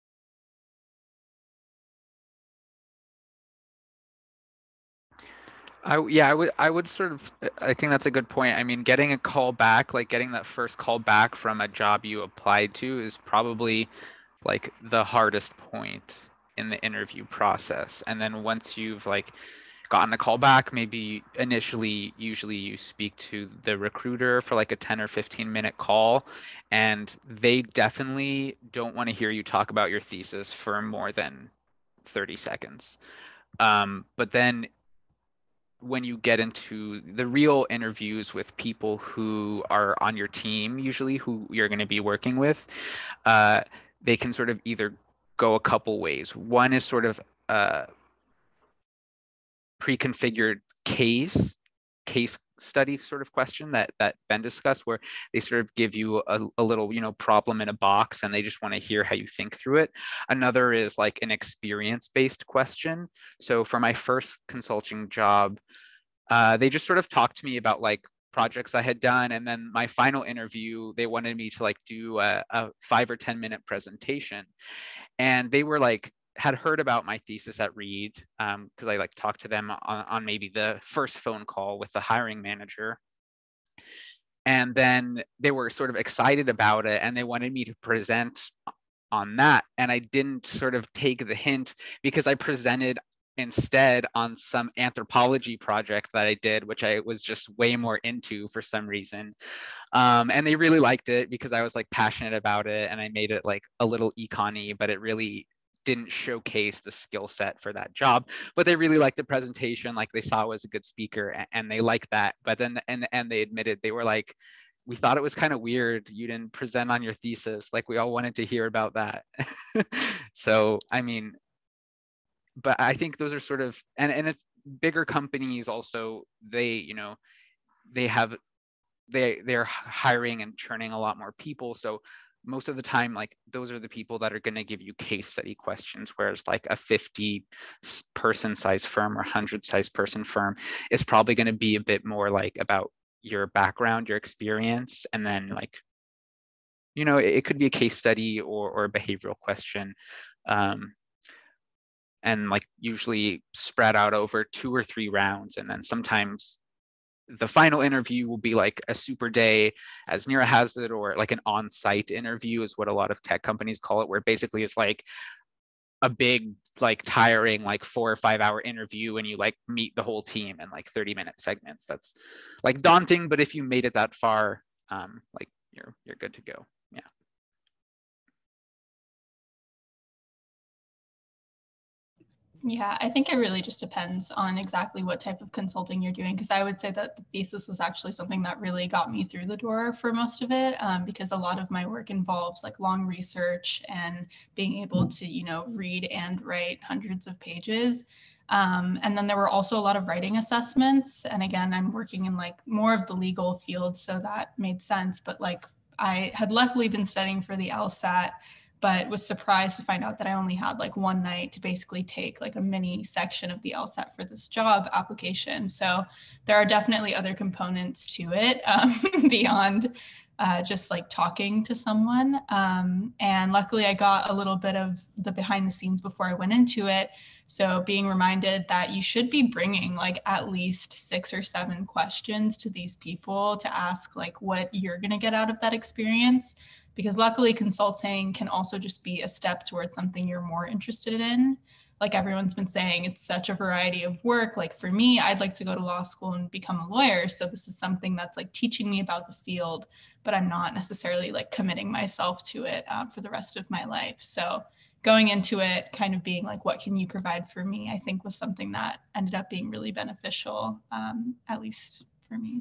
I, yeah, I would, I would sort of, I think that's a good point. I mean, getting a call back, like getting that first call back from a job you applied to is probably like the hardest point in the interview process. And then once you've like gotten a call back, maybe initially, usually you speak to the recruiter for like a ten or fifteen minute call, and they definitely don't want to hear you talk about your thesis for more than thirty seconds. Um, but then when you get into the real interviews with people who are on your team, usually who you're going to be working with, uh, they can sort of either go a couple ways. One is sort of a pre-configured case, case study sort of question that that Ben discussed, where they sort of give you a, a little, you know, problem in a box, and they just want to hear how you think through it. Another is like an experience-based question. So for my first consulting job, uh, they just sort of talked to me about like projects I had done, and then my final interview, they wanted me to like do a, a five or ten minute presentation, and they were like, had heard about my thesis at Reed, because um, I like talked to them on, on maybe the first phone call with the hiring manager. And then they were sort of excited about it, and they wanted me to present on that. And I didn't sort of take the hint, because I presented instead on some anthropology project that I did, which I was just way more into for some reason. Um, and they really liked it because I was like passionate about it, and I made it like a little econ-y, but it really didn't showcase the skill set for that job. But they really liked the presentation, like they saw I was a good speaker, and, and they liked that. But then and and they admitted, they were like, we thought it was kind of weird you didn't present on your thesis, like we all wanted to hear about that. So I mean, but I think those are sort of, and and it's bigger companies also, they, you know, they have they they're hiring and churning a lot more people. So most of the time, like those are the people that are going to give you case study questions, whereas like a fifty person size firm or one hundred size person firm is probably going to be a bit more like about your background, your experience, and then like, you know, it, it could be a case study or, or a behavioral question, um, and like usually spread out over two or three rounds. And then sometimes the final interview will be like a super day, as Nira has it, or like an on-site interview is what a lot of tech companies call it, where basically it's like a big, like tiring, like four or five hour interview, and you like meet the whole team in like thirty minute segments. That's like daunting, but if you made it that far, um, like you're you're good to go. Yeah. Yeah, I think it really just depends on exactly what type of consulting you're doing, because I would say that the thesis was actually something that really got me through the door for most of it, um, because a lot of my work involves like long research and being able to, you know, read and write hundreds of pages. Um, and then there were also a lot of writing assessments. And again, I'm working in like more of the legal field, so that made sense. But like I had luckily been studying for the LSAT, but was surprised to find out that I only had like one night to basically take like a mini section of the LSAT for this job application. So there are definitely other components to it um, beyond uh, just like talking to someone. Um, and luckily I got a little bit of the behind the scenes before I went into it. So being reminded that you should be bringing like at least six or seven questions to these people to ask like what you're going to get out of that experience. Because luckily consulting can also just be a step towards something you're more interested in. like everyone's been saying, it's such a variety of work. Like for me, I'd like to go to law school and become a lawyer. So this is something that's like teaching me about the field, but I'm not necessarily like committing myself to it um, for the rest of my life. So going into it kind of being like, what can you provide for me, I think was something that ended up being really beneficial, um, at least for me.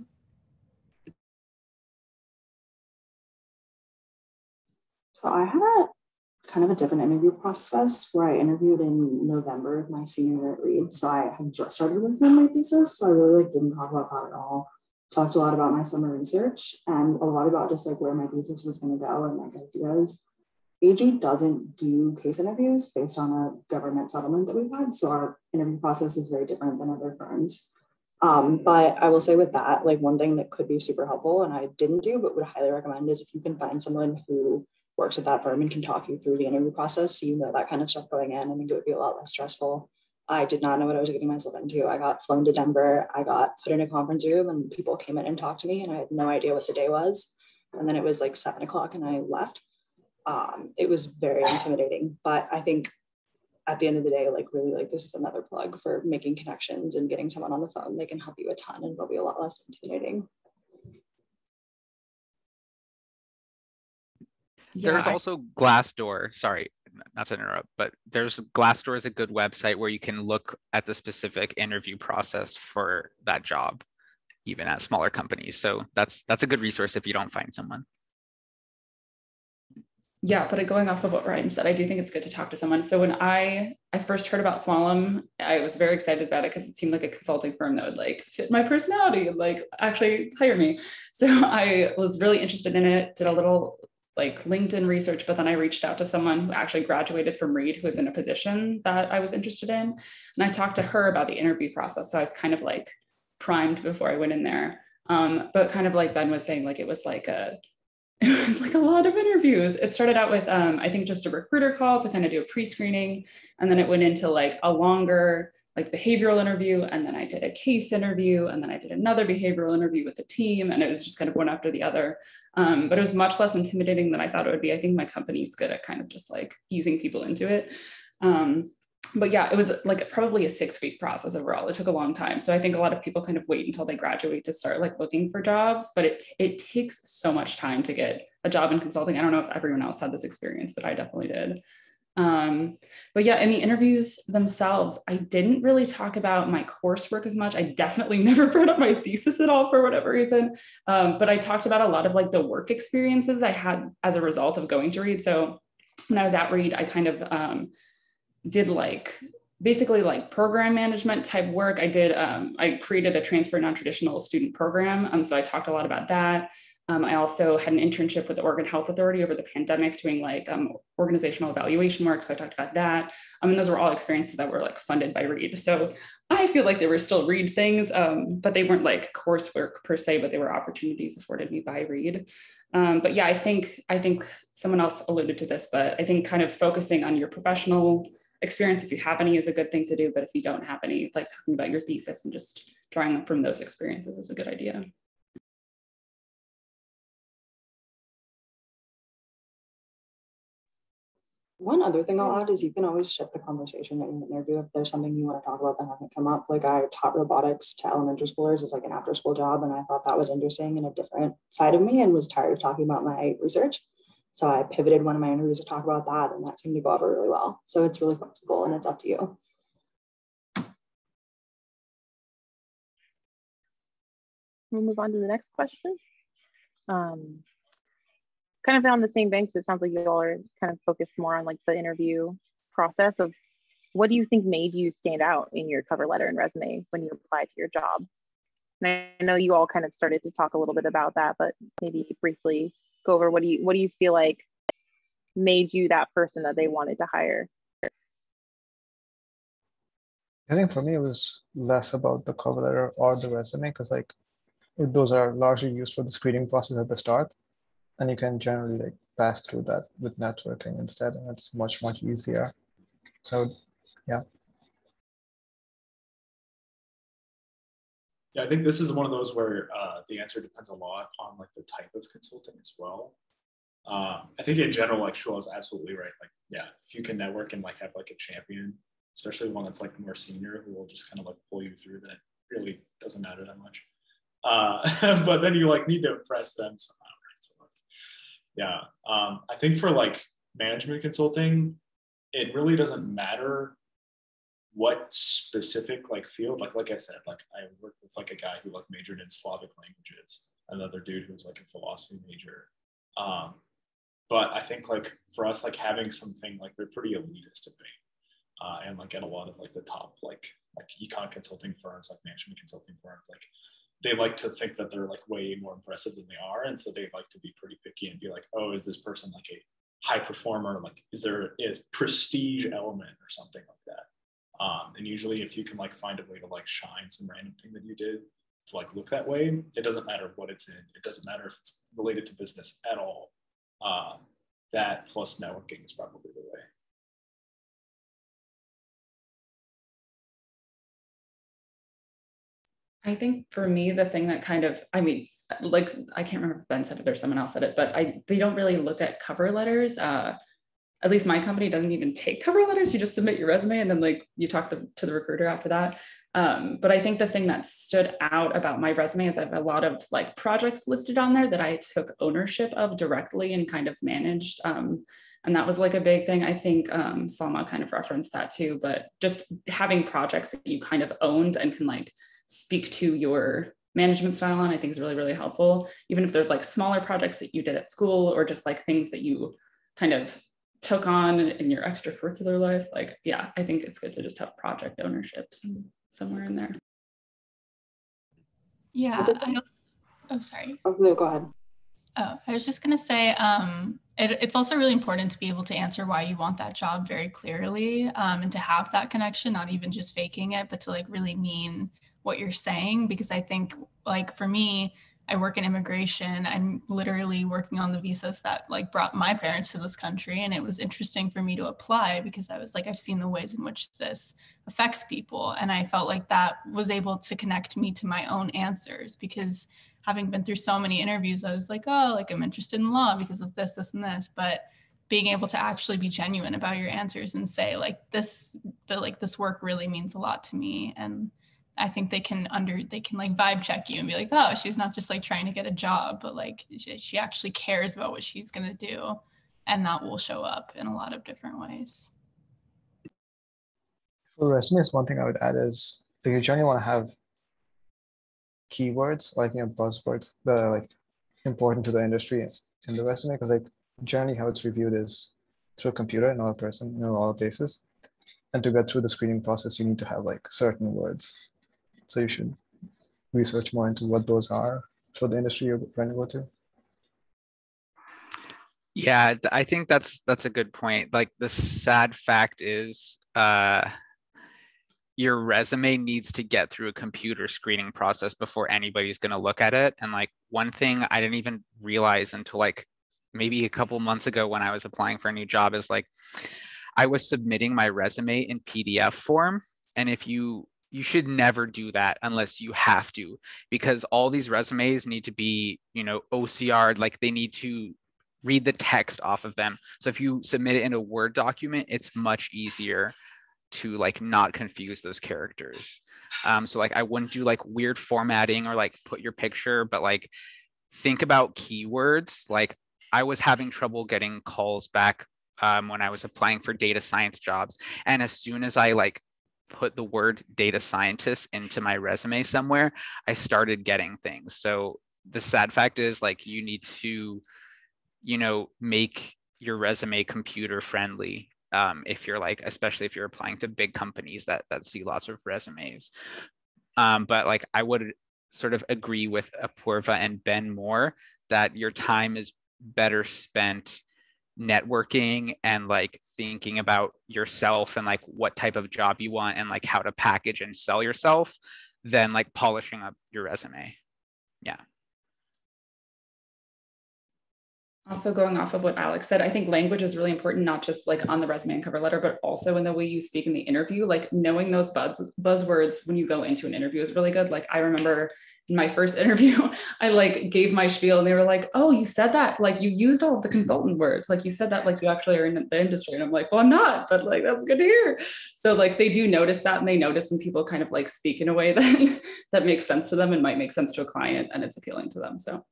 So I had a kind of a different interview process where I interviewed in November of my senior year at Reed. So I had just started working on my thesis. So I really like didn't talk about that at all. Talked a lot about my summer research and a lot about just like where my thesis was going to go and like ideas. A G doesn't do case interviews based on a government settlement that we've had. So our interview process is very different than other firms. Um, but I will say with that, like one thing that could be super helpful and I didn't do, but would highly recommend is if you can find someone who works at that firm and can talk you through the interview process. So you know that kind of stuff going in. I think it would be a lot less stressful. I did not know what I was getting myself into. I got flown to Denver. I got put in a conference room and people came in and talked to me and I had no idea what the day was. And then it was like seven o'clock and I left. Um, it was very intimidating, but I think at the end of the day, like really like this is another plug for making connections and getting someone on the phone. They can help you a ton and it'll be a lot less intimidating. There's Yeah. also Glassdoor. Sorry, not to interrupt, but there's Glassdoor is a good website where you can look at the specific interview process for that job, even at smaller companies. So that's that's a good resource if you don't find someone. Yeah, but going off of what Ryan said, I do think it's good to talk to someone. So when I I first heard about Slalom, I was very excited about it because it seemed like a consulting firm that would like fit my personality and like actually hire me. So I was really interested in it, did a little like LinkedIn research, but then I reached out to someone who actually graduated from Reed, who was in a position that I was interested in. And I talked to her about the interview process. So I was kind of like primed before I went in there. Um, but kind of like Ben was saying, like it was like a it was like a lot of interviews. It started out with, um, I think just a recruiter call to kind of do a pre-screening. And then it went into like a longer like behavioral interview. And then I did a case interview. And then I did another behavioral interview with the team. And it was just kind of one after the other. Um, but it was much less intimidating than I thought it would be. I think my company's good at kind of just like easing people into it. Um, But yeah, it was like probably a six week process overall. It took a long time. So I think a lot of people kind of wait until they graduate to start like looking for jobs, but it, it takes so much time to get a job in consulting. I don't know if everyone else had this experience, but I definitely did. Um, but yeah, in the interviews themselves, I didn't really talk about my coursework as much. I definitely never brought up my thesis at all for whatever reason. Um, but I talked about a lot of like the work experiences I had as a result of going to Reed. So when I was at Reed, I kind of, um, did like basically like program management type work. I did, um, I created a transfer non-traditional student program. Um, so I talked a lot about that. Um, I also had an internship with the Oregon Health Authority over the pandemic doing like um, organizational evaluation work. So I talked about that. Um, and those were all experiences that were like funded by Reed. So I feel like they were still Reed things, um, but they weren't like coursework per se, but they were opportunities afforded me by Reed. Um, but yeah, I think, I think someone else alluded to this, but I think kind of focusing on your professional experience, if you have any, is a good thing to do. But if you don't have any, like talking about your thesis and just drawing from those experiences is a good idea. One other thing I'll add is you can always shift the conversation in an interview if there's something you want to talk about that hasn't come up. Like I taught robotics to elementary schoolers as like an after school job. And I thought that was interesting and a different side of me and was tired of talking about my research. So I pivoted one of my interviews to talk about that and that seemed to go over really well. So it's really flexible and it's up to you. We'll move on to the next question. Um, kind of on the same vein, so it sounds like you all are kind of focused more on like the interview process of what do you think made you stand out in your cover letter and resume when you applied to your job? And I know you all kind of started to talk a little bit about that, but maybe briefly go over what do you what do you feel like made you that person that they wanted to hire? I think for me, it was less about the cover letter or the resume, because like those are largely used for the screening process at the start. And you can generally like pass through that with networking instead. And it's much, much easier. So yeah. Yeah, I think this is one of those where uh, the answer depends a lot on like the type of consulting as well. Um, I think in general, like Shula is absolutely right. Like, yeah, if you can network and like have like a champion especially one that's like more senior who will just kind of like pull you through that really doesn't matter that much. Uh, but then you like need to impress them somehow, right? So like, yeah, um, I think for like management consulting, it really doesn't matter what specific like field. Like like I said, like I worked with like a guy who like majored in Slavic languages, another dude who was like a philosophy major. Um, but I think like for us, like having something like they're pretty elitist at Bain, uh, and like at a lot of like the top like like econ consulting firms, like management consulting firms, like they like to think that they're like way more impressive than they are, and so they like to be pretty picky and be like, oh, is this person like a high performer? Like, is there is prestige element or something like that? Um, and usually, if you can like find a way to like shine some random thing that you did to like look that way, it doesn't matter what it's in. It doesn't matter if it's related to business at all. Uh, that plus networking is probably the way. I think for me, the thing that kind of, I mean, like, I can't remember if Ben said it or someone else said it, but I they don't really look at cover letters. Uh, at least my company doesn't even take cover letters. You just submit your resume and then like you talk to, to the recruiter after that. Um, but I think the thing that stood out about my resume is I have a lot of like projects listed on there that I took ownership of directly and kind of managed. Um, and that was like a big thing. I think um, Salma kind of referenced that too, but just having projects that you kind of owned and can like speak to your management style on, I think is really, really helpful. Even if they're like smaller projects that you did at school or just like things that you kind of took on in your extracurricular life. Like, yeah, I think it's good to just have project ownership somewhere in there. Yeah. I, oh, sorry. Oh, no, go ahead. Oh, I was just going to say, um, it, it's also really important to be able to answer why you want that job very clearly, um, and to have that connection, not even just faking it, but to like really mean what you're saying. Because I think like for me, I work in immigration. I'm literally working on the visas that like brought my parents to this country. And it was interesting for me to apply because I was like, I've seen the ways in which this affects people. And I felt like that was able to connect me to my own answers, because having been through so many interviews, I was like, oh, like I'm interested in law because of this, this, and this. But being able to actually be genuine about your answers and say like this, the, like this work really means a lot to me. And I think they can under, they can like vibe check you and be like, oh, she's not just like trying to get a job, but like she, she actually cares about what she's going to do. And that will show up in a lot of different ways. For resumes, one thing I would add is that you generally want to have keywords or like, you know, buzzwords that are like important to the industry in the resume, because like generally how it's reviewed is through a computer, not a person in a lot of cases. And to get through the screening process, you need to have like certain words. So you should research more into what those are for the industry you're trying to go to. Yeah, I think that's that's a good point. Like the sad fact is uh, your resume needs to get through a computer screening process before anybody's going to look at it. And like one thing I didn't even realize until like maybe a couple months ago when I was applying for a new job is like I was submitting my resume in P D F form. And if you you should never do that unless you have to, because all these resumes need to be, you know, O C R'd, like they need to read the text off of them. So if you submit it in a Word document, it's much easier to like not confuse those characters. Um, so like I wouldn't do like weird formatting or like put your picture, but like think about keywords. Like I was having trouble getting calls back um, when I was applying for data science jobs. And as soon as I like put the word data scientist into my resume somewhere, I started getting things. So the sad fact is like you need to, you know, make your resume computer friendly. Um, if you're like, especially if you're applying to big companies that that see lots of resumes. Um, but like I would sort of agree with Apurva and Ben more that your time is better spent networking and like thinking about yourself and like what type of job you want and like how to package and sell yourself than like polishing up your resume. Yeah. Also going off of what Alex said, I think language is really important, not just like on the resume and cover letter, but also in the way you speak in the interview. Like knowing those buzz buzzwords when you go into an interview is really good. Like I remember in my first interview, I like gave my spiel and they were like, oh, you said that, like you used all of the consultant words. Like you said that like you actually are in the industry. And I'm like, well, I'm not, but like, that's good to hear. So like they do notice that, and they notice when people kind of like speak in a way that, that makes sense to them and might make sense to a client and it's appealing to them. So.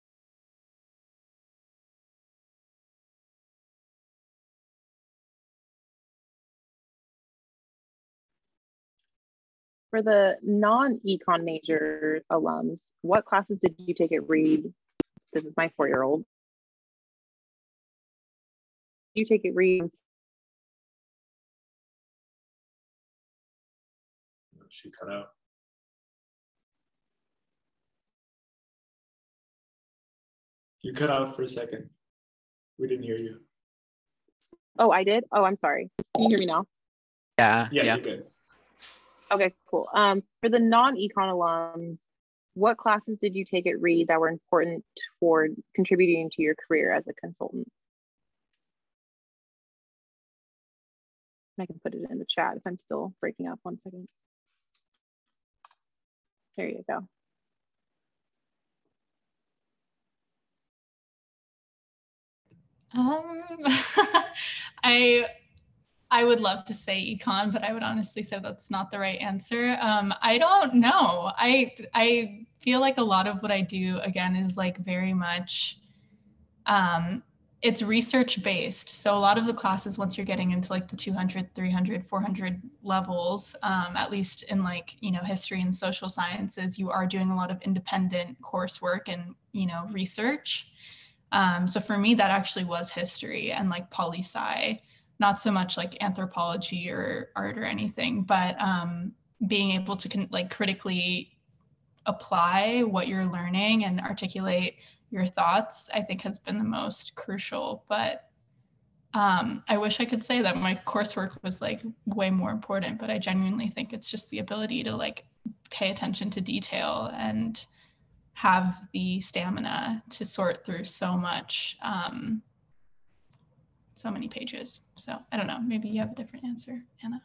For the non-econ major alums, what classes did you take at Reed? This is my four-year-old. You take it Reed. She cut out. You cut out for a second. We didn't hear you. Oh, I did? Oh, I'm sorry. Can you hear me now? Yeah, Yeah, yeah. you're good. Okay, cool. Um, for the non-econ alums, what classes did you take at Reed that were important toward contributing to your career as a consultant? I can put it in the chat if I'm still breaking up. One second. There you go. Um, I I would love to say econ, but I would honestly say that's not the right answer. Um, I don't know. I I feel like a lot of what I do again is like very much, um, it's research based. So a lot of the classes, once you're getting into like the two hundred, three hundred, four hundred levels, um, at least in like, you know, history and social sciences, you are doing a lot of independent coursework and, you know, research. Um, so for me, that actually was history and like poli-sci, not so much like anthropology or art or anything, but um, being able to con- like critically apply what you're learning and articulate your thoughts, I think has been the most crucial. But um, I wish I could say that my coursework was like way more important, but I genuinely think it's just the ability to like pay attention to detail and have the stamina to sort through so much, um, so many pages. So I don't know, maybe you have a different answer, Anna.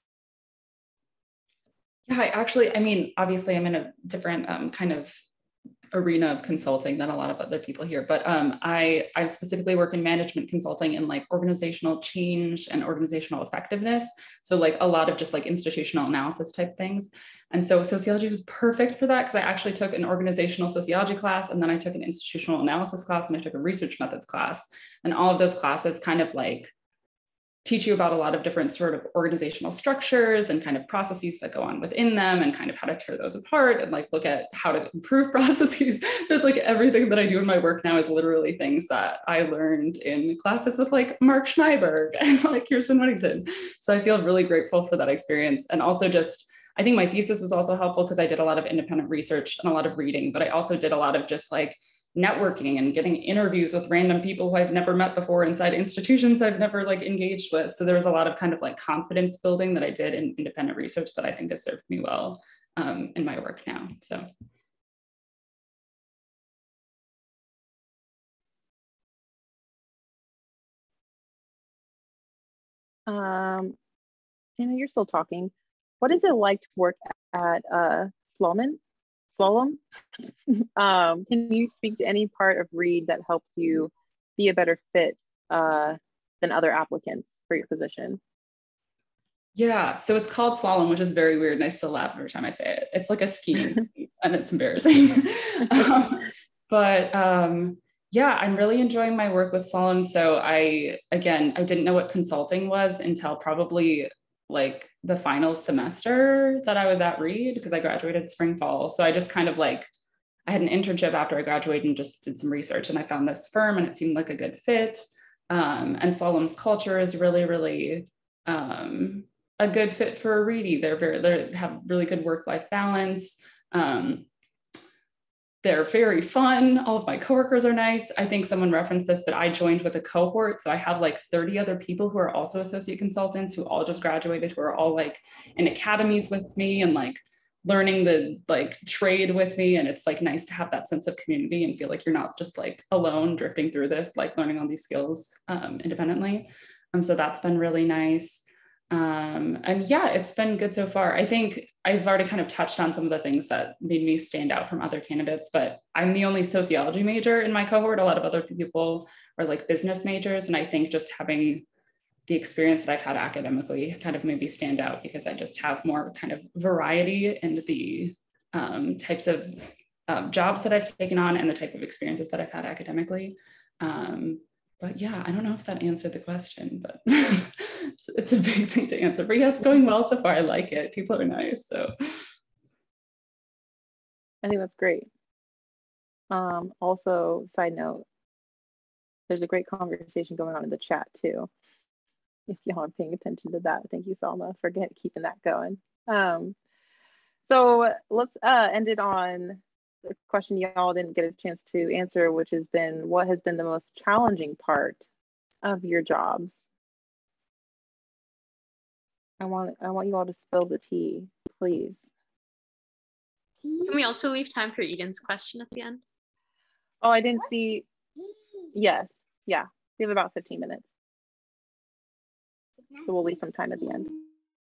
Yeah, I actually, I mean, obviously I'm in a different um, kind of arena of consulting than a lot of other people here, but um, I, I specifically work in management consulting and like organizational change and organizational effectiveness. So like a lot of just like institutional analysis type things. And so sociology was perfect for that because I actually took an organizational sociology class, and then I took an institutional analysis class, and I took a research methods class. And all of those classes kind of like teach you about a lot of different sort of organizational structures and kind of processes that go on within them, and kind of how to tear those apart and like look at how to improve processes. So it's like everything that I do in my work now is literally things that I learned in classes with like Mark Schneiberg and like Kirsten Whittington. So I feel really grateful for that experience. And also just, I think my thesis was also helpful because I did a lot of independent research and a lot of reading, but I also did a lot of just like networking and getting interviews with random people who I've never met before inside institutions I've never like engaged with. So there was a lot of kind of like confidence building that I did in independent research that I think has served me well um, in my work now. So. Um, Anna, you're still talking. What is it like to work at uh, Sloman? Slalom? um, can you speak to any part of Reed that helped you be a better fit uh, than other applicants for your position? Yeah, so it's called slalom, which is very weird, and I still laugh every time I say it. It's like a skiing, and it's embarrassing. um, but um, yeah, I'm really enjoying my work with slalom. So I, again, I didn't know what consulting was until probably like the final semester that I was at Reed, because I graduated spring fall. So I just kind of like, I had an internship after I graduated and just did some research, and I found this firm and it seemed like a good fit. Um, and Slalom's culture is really, really um, a good fit for a Reedy. They're very, they have really good work-life balance. Um, they're very fun. All of my coworkers are nice. I think someone referenced this, but I joined with a cohort. So I have like thirty other people who are also associate consultants who all just graduated, who are all like in academies with me and like learning the like trade with me. And it's like nice to have that sense of community and feel like you're not just like alone drifting through this, like learning all these skills um, independently. Um, so that's been really nice. Um, and yeah, it's been good so far. I think I've already kind of touched on some of the things that made me stand out from other candidates, but I'm the only sociology major in my cohort. A lot of other people are like business majors. And I think just having the experience that I've had academically kind of made me stand out because I just have more kind of variety in the um, types of um, jobs that I've taken on and the type of experiences that I've had academically. Um, But yeah, I don't know if that answered the question, but it's, it's a big thing to answer. But yeah, it's going well so far. I like it. People are nice. So I think that's great. Um, also, side note, there's a great conversation going on in the chat too. If y'all are paying attention to that, thank you, Salma, for get, keeping that going. Um, so let's uh, end it on the question y'all didn't get a chance to answer, which has been, what has been the most challenging part of your jobs? I want I want you all to spill the tea, please. Can we also leave time for Eden's question at the end? Oh, I didn't see. Yes, yeah, we have about fifteen minutes. So we'll leave some time at the end.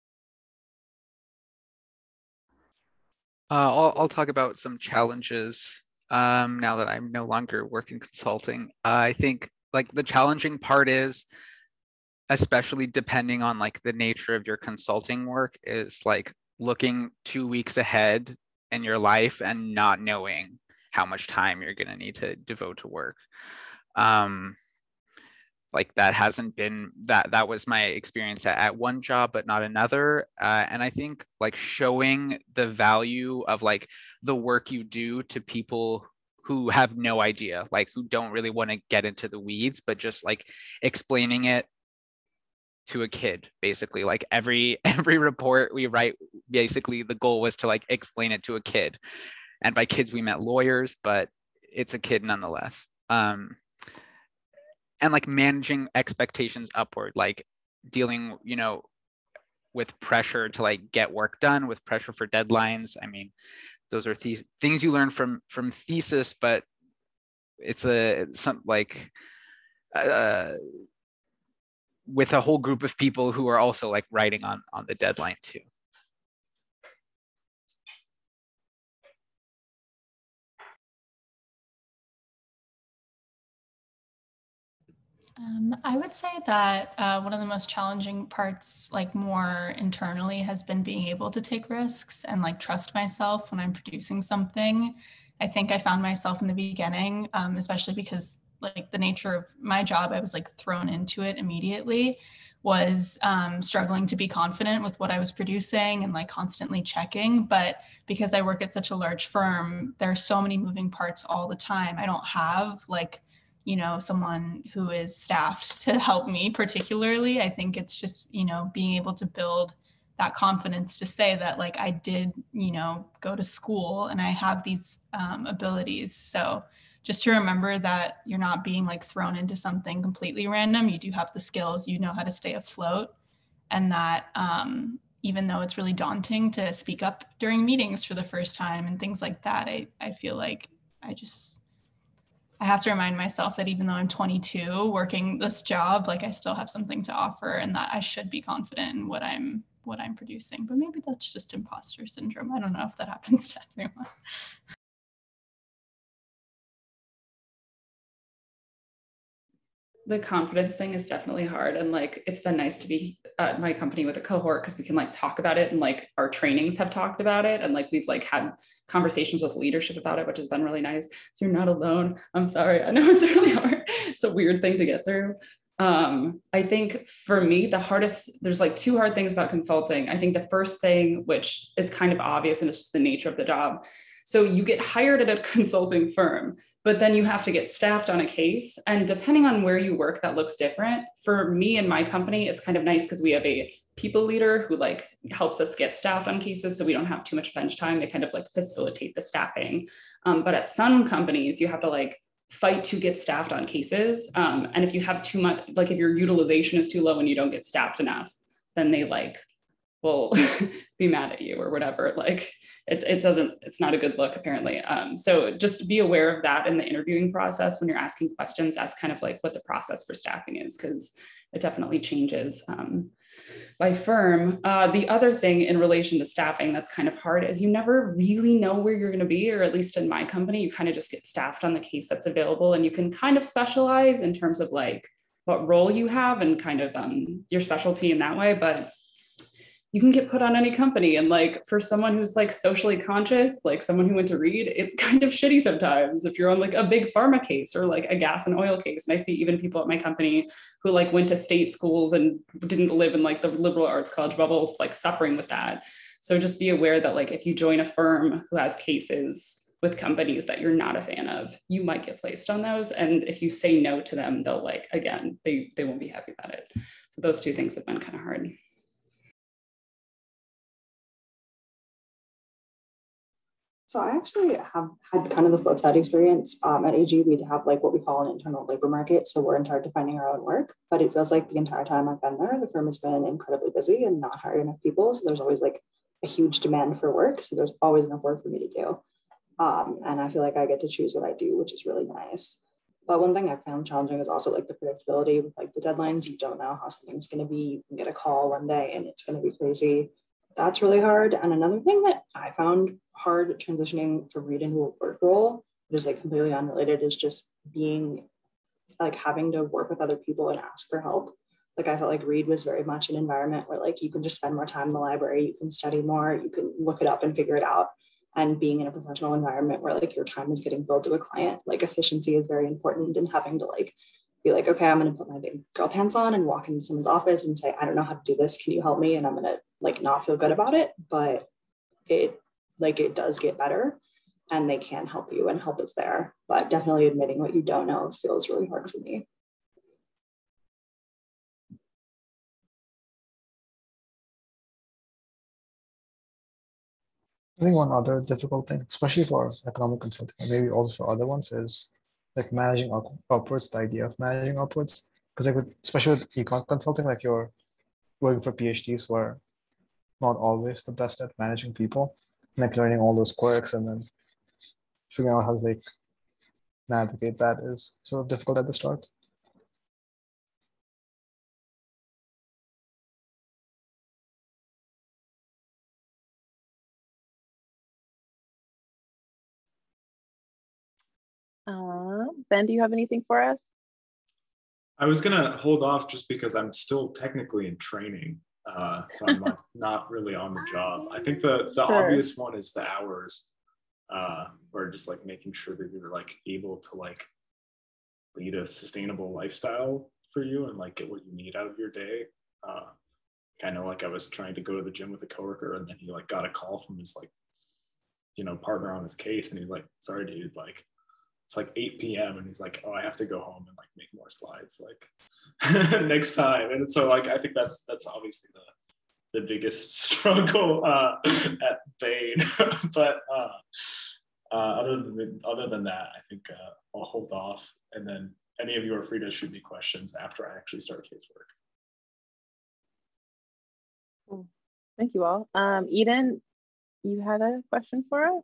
Uh, I'll, I'll talk about some challenges um, now that I'm no longer working consulting. Uh, I think like the challenging part is, especially depending on like the nature of your consulting work, is like looking two weeks ahead in your life and not knowing how much time you're going to need to devote to work. Um, like that hasn't been that that was my experience at, at one job but not another, uh, and I think like showing the value of like the work you do to people who have no idea, like who don't really want to get into the weeds, but just like explaining it to a kid, basically. Like every every report we write, basically the goal was to like explain it to a kid, and by kids we meant lawyers, but it's a kid nonetheless. um and like managing expectations upward, like dealing, you know, with pressure to like get work done, with pressure for deadlines. I mean, those are th- things you learn from from thesis, but it's a some like uh, with a whole group of people who are also like writing on on the deadline too. Um, I would say that uh, one of the most challenging parts, like more internally, has been being able to take risks and like trust myself when I'm producing something. I think I found myself in the beginning, um, especially because like the nature of my job, I was like thrown into it immediately, was um, struggling to be confident with what I was producing and like constantly checking. But because I work at such a large firm, there are so many moving parts all the time. I don't have like, you know, someone who is staffed to help me particularly. I think it's just, you know, being able to build that confidence to say that like I did, you know, go to school and I have these um, abilities. So just to remember that you're not being like thrown into something completely random. You do have the skills, you know how to stay afloat, and that um, even though it's really daunting to speak up during meetings for the first time and things like that, I, I feel like I just, I have to remind myself that even though I'm twenty-two working this job, like I still have something to offer and that I should be confident in what I'm what I'm producing. But maybe that's just imposter syndrome. I don't know if that happens to everyone. The confidence thing is definitely hard. And like, it's been nice to be at my company with a cohort because we can like talk about it, and like our trainings have talked about it. And like, we've like had conversations with leadership about it, which has been really nice. So you're not alone. I'm sorry. I know it's really hard. It's a weird thing to get through. Um, I think for me, the hardest, there's like two hard things about consulting. I think the first thing, which is kind of obvious and it's just the nature of the job. So you get hired at a consulting firm, but then you have to get staffed on a case. And depending on where you work, that looks different. For me and my company, it's kind of nice because we have a people leader who like helps us get staffed on cases. So we don't have too much bench time. They kind of like facilitate the staffing. Um, but at some companies, you have to like fight to get staffed on cases. Um, and if you have too much, like if your utilization is too low and you don't get staffed enough, then they like will be mad at you or whatever. Like it, it doesn't, it's not a good look apparently. Um, so just be aware of that in the interviewing process when you're asking questions. Ask kind of like what the process for staffing is, because it definitely changes um, by firm. Uh, the other thing in relation to staffing that's kind of hard is you never really know where you're going to be, or at least in my company, you kind of just get staffed on the case that's available, and you can kind of specialize in terms of like what role you have and kind of um, your specialty in that way. But you can get put on any company. And like, for someone who's like socially conscious, like someone who went to Reed, it's kind of shitty sometimes if you're on like a big pharma case or like a gas and oil case. And I see even people at my company who like went to state schools and didn't live in like the liberal arts college bubbles, like suffering with that. So just be aware that like, if you join a firm who has cases with companies that you're not a fan of, you might get placed on those. And if you say no to them, they'll like, again, they, they won't be happy about it. So those two things have been kind of hard. So I actually have had kind of the flip side experience. Um, at A G, we'd have like what we call an internal labor market. So we're in charge of finding our own work, but it feels like the entire time I've been there, the firm has been incredibly busy and not hiring enough people. So there's always like a huge demand for work. So there's always enough work for me to do. Um, and I feel like I get to choose what I do, which is really nice. But one thing I found challenging is also like the predictability with like the deadlines. You don't know how something's going to be. You can get a call one day and it's going to be crazy. That's really hard. And another thing that I found hard transitioning from Reed into a work role, which is like completely unrelated, is just being like having to work with other people and ask for help. Like I felt like Reed was very much an environment where like you can just spend more time in the library, you can study more, you can look it up and figure it out. And being in a professional environment where like your time is getting billed to a client, like efficiency is very important, and having to like be like, okay, I'm going to put my big girl pants on and walk into someone's office and say, I don't know how to do this. Can you help me? And I'm going to like not feel good about it, but it like it does get better and they can help you and help is there. But definitely admitting what you don't know feels really hard for me. I think one other difficult thing, especially for economic consulting, and maybe also for other ones, is like managing up, upwards, the idea of managing upwards. Because like with, especially with econ consulting, like you're working for PhDs who are not always the best at managing people, and like learning all those quirks and then figuring out how to like navigate that is sort of difficult at the start. Uh, Ben, do you have anything for us? I was gonna hold off just because I'm still technically in training, uh, so I'm not, not really on the job. I think the the Sure. obvious one is the hours, uh, or just like making sure that you're like able to like lead a sustainable lifestyle for you and like get what you need out of your day. Uh, I know like I was trying to go to the gym with a coworker, and then he like got a call from his like, you know, partner on his case, and he's like, sorry dude, like it's like eight p m and he's like, oh, I have to go home and like make more slides like next time. And so like I think that's that's obviously the the biggest struggle uh at Bain. But uh uh other than other than that, I think uh I'll hold off, and then any of you are free to shoot me questions after I actually start casework. Cool. Thank you all. Um, Eden, you had a question for us?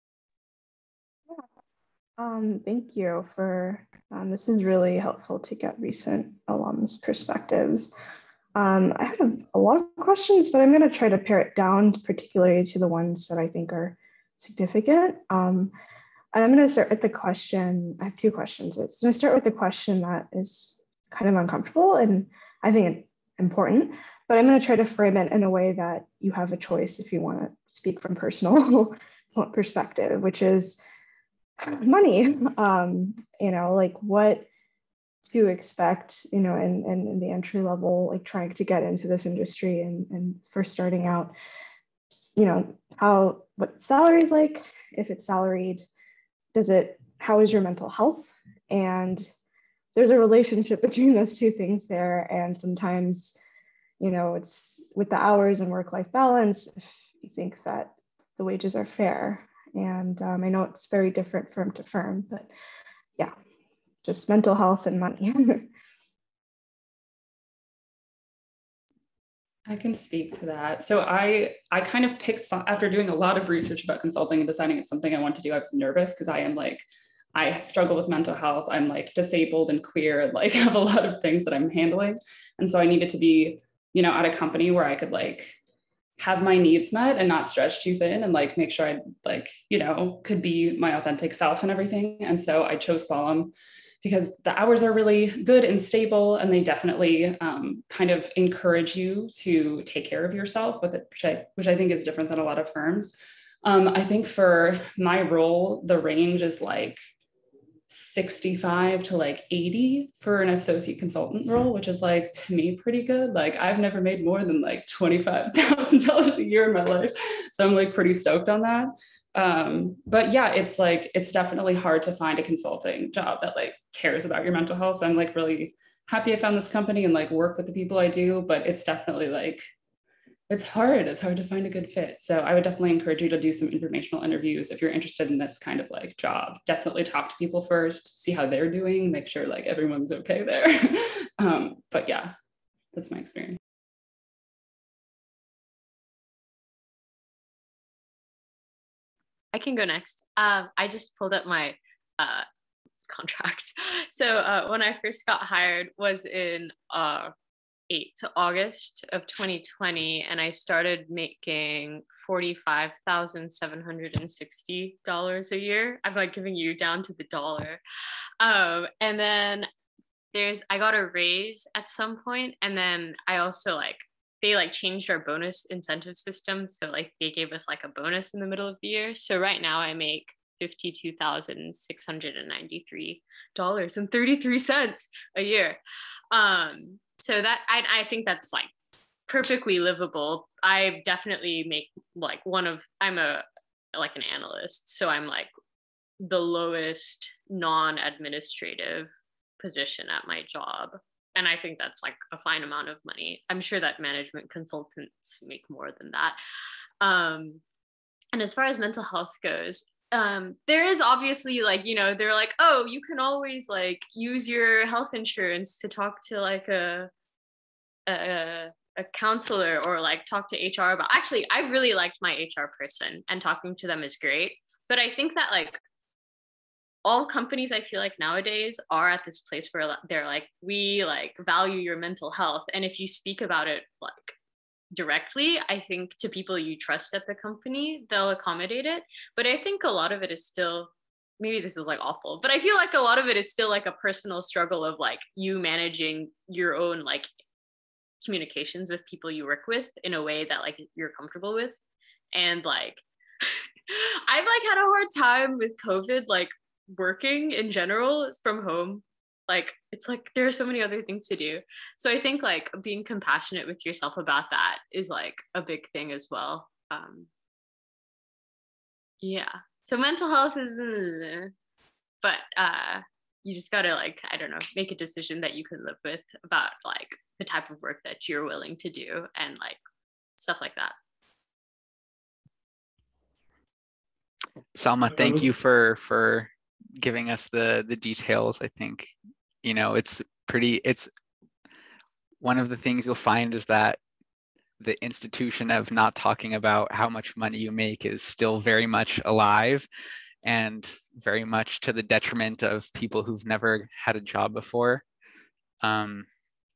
Um, thank you for, um, this is really helpful to get recent alums' perspectives. Um, I have a lot of questions, but I'm going to try to pare it down, particularly to the ones that I think are significant. Um, and I'm going to start with the question, I have two questions. It's going to start with the question that is kind of uncomfortable and I think important, but I'm going to try to frame it in a way that you have a choice if you want to speak from personal perspective, which is money. Um, you know, like what to expect, you know, in, in, in the entry level, like trying to get into this industry and, and first starting out, you know, how, what salary is like, if it's salaried, does it, how is your mental health? And there's a relationship between those two things there. And sometimes, you know, it's with the hours and work-life balance, if you think that the wages are fair. And um, I know it's very different firm to firm, but yeah, just mental health and money. I can speak to that. So I I kind of picked some, after doing a lot of research about consulting and deciding it's something I want to do. I was nervous because I am like, I struggle with mental health. I'm like disabled and queer and like have a lot of things that I'm handling. And so I needed to be, you know, at a company where I could like have my needs met and not stretch too thin and like make sure I like, you know, could be my authentic self and everything. And so I chose Slalom because the hours are really good and stable, and they definitely um, kind of encourage you to take care of yourself with it, which I, which I think is different than a lot of firms. Um, I think for my role, the range is like sixty-five to like eighty for an associate consultant role, which is like, to me, pretty good. Like I've never made more than like twenty-five thousand dollars a year in my life. So I'm like pretty stoked on that. Um, but yeah, it's like, it's definitely hard to find a consulting job that like cares about your mental health. So I'm like really happy I found this company and like work with the people I do, but it's definitely like, it's hard. It's hard to find a good fit. So I would definitely encourage you to do some informational interviews if you're interested in this kind of like job. Definitely talk to people first, see how they're doing, make sure like everyone's okay there. um, but yeah, that's my experience. I can go next. Um, I just pulled up my uh, contracts. So uh, when I first got hired was in uh, eight to August of twenty twenty, and I started making forty-five thousand seven hundred sixty dollars a year. I'm like giving you down to the dollar. Um, and then there's, I got a raise at some point, and then I also like, they like changed our bonus incentive system. So like they gave us like a bonus in the middle of the year. So right now I make fifty-two thousand six hundred ninety-three dollars and thirty-three cents a year. Um, so that, I, I think that's like perfectly livable. I definitely make like one of, I'm a, like an analyst. So I'm like the lowest non-administrative position at my job. And I think that's like a fine amount of money. I'm sure that management consultants make more than that. Um, and as far as mental health goes, um, there is obviously like, you know, they're like, oh, you can always like use your health insurance to talk to like a, a, a counselor or like talk to H R about. Actually, I really liked my H R person and talking to them is great. But I think that like, all companies I feel like nowadays are at this place where they're like, we like value your mental health. And if you speak about it like directly, I think to people you trust at the company, they'll accommodate it. But I think a lot of it is still, maybe this is like awful, but I feel like a lot of it is still like a personal struggle of like you managing your own like communications with people you work with in a way that like you're comfortable with. And like, I've like had a hard time with COVID, like working in general from home. Like it's like there are so many other things to do. So I think like being compassionate with yourself about that is like a big thing as well. Um yeah, so mental health is uh, but uh you just gotta like, I don't know, make a decision that you can live with about like the type of work that you're willing to do and like stuff like that. Salma, thank you for for giving us the the details. I think, you know, it's pretty, it's one of the things you'll find is that the institution of not talking about how much money you make is still very much alive and very much to the detriment of people who've never had a job before. Um,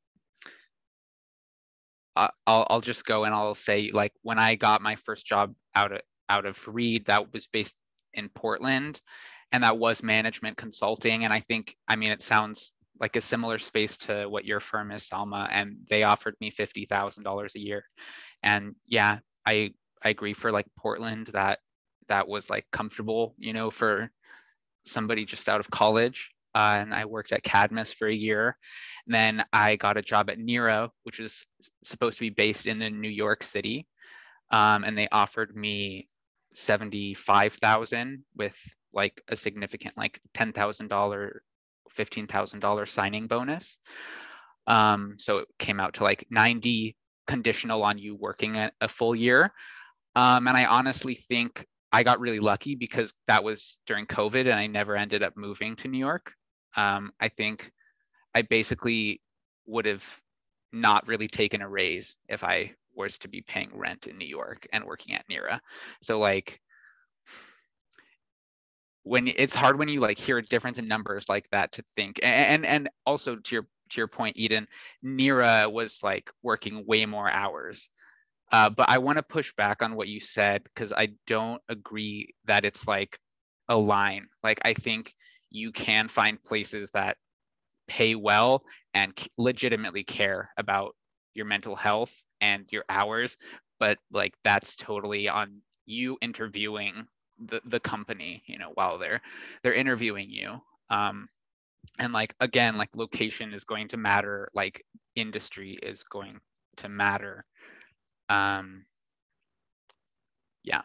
I'll, I'll just go and I'll say, like, when I got my first job out of, out of Reed, that was based in Portland, and that was management consulting. And I think, I mean, it sounds like a similar space to what your firm is, Salma, and they offered me fifty thousand dollars a year. And yeah, I, I agree, for like Portland, that that was like comfortable, you know, for somebody just out of college. Uh, and I worked at Cadmus for a year. And then I got a job at Nero, which was supposed to be based in the New York City. Um, and they offered me seventy-five thousand with like a significant like ten thousand dollars, fifteen thousand dollars signing bonus. Um, so it came out to like ninety conditional on you working a, a full year. Um, and I honestly think I got really lucky because that was during COVID and I never ended up moving to New York. Um, I think I basically would have not really taken a raise if I was to be paying rent in New York and working at Nira. So like, when it's hard when you like hear a difference in numbers like that to think, and and also to your to your point, Eden, Nira was like working way more hours. Uh, but I want to push back on what you said, because I don't agree that it's like a line. Like, I think you can find places that pay well and legitimately care about your mental health and your hours, but like that's totally on you interviewing the, the company, you know, while they're they're interviewing you. Um, and like, again, like location is going to matter, like industry is going to matter. Um, yeah.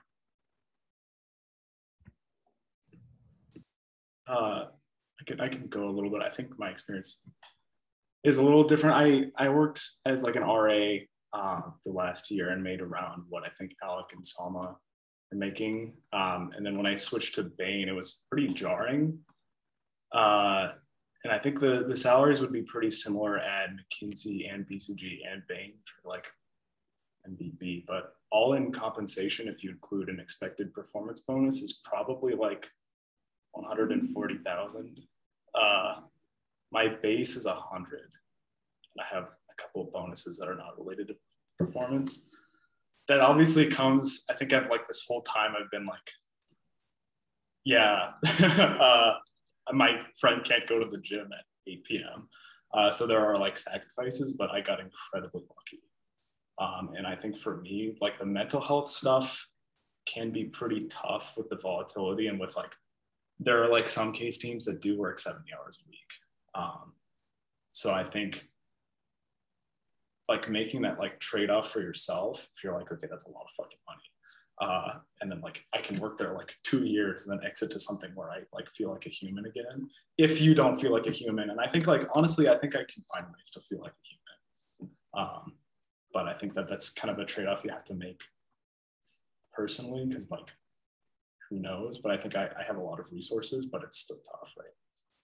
Uh, I can I can go a little bit. I think my experience is a little different. I I worked as like an R A uh, the last year and made around what I think Alec and Salma are making. Um, and then when I switched to Bain, it was pretty jarring. Uh, and I think the the salaries would be pretty similar at McKinsey and B C G and Bain for like M B B, but all in compensation, if you include an expected performance bonus, is probably like one hundred forty thousand. Uh, my base is one hundred. And I have a couple of bonuses that are not related to performance. That obviously comes, I think I've like this whole time I've been like, yeah, uh, my friend can't go to the gym at eight p.m. Uh, so there are like sacrifices, but I got incredibly lucky. Um, and I think for me, like the mental health stuff can be pretty tough with the volatility, and with like, there are like some case teams that do work seventy hours a week. Um, so I think like making that like trade-off for yourself, if you're like, okay, that's a lot of fucking money. Uh, and then like, I can work there like two years and then exit to something where I like feel like a human again. If you don't feel like a human. And I think like, honestly, I think I can find ways to feel like a human. Um, but I think that that's kind of a trade-off you have to make personally, because like, who knows? But I think I, I have a lot of resources, but it's still tough, right?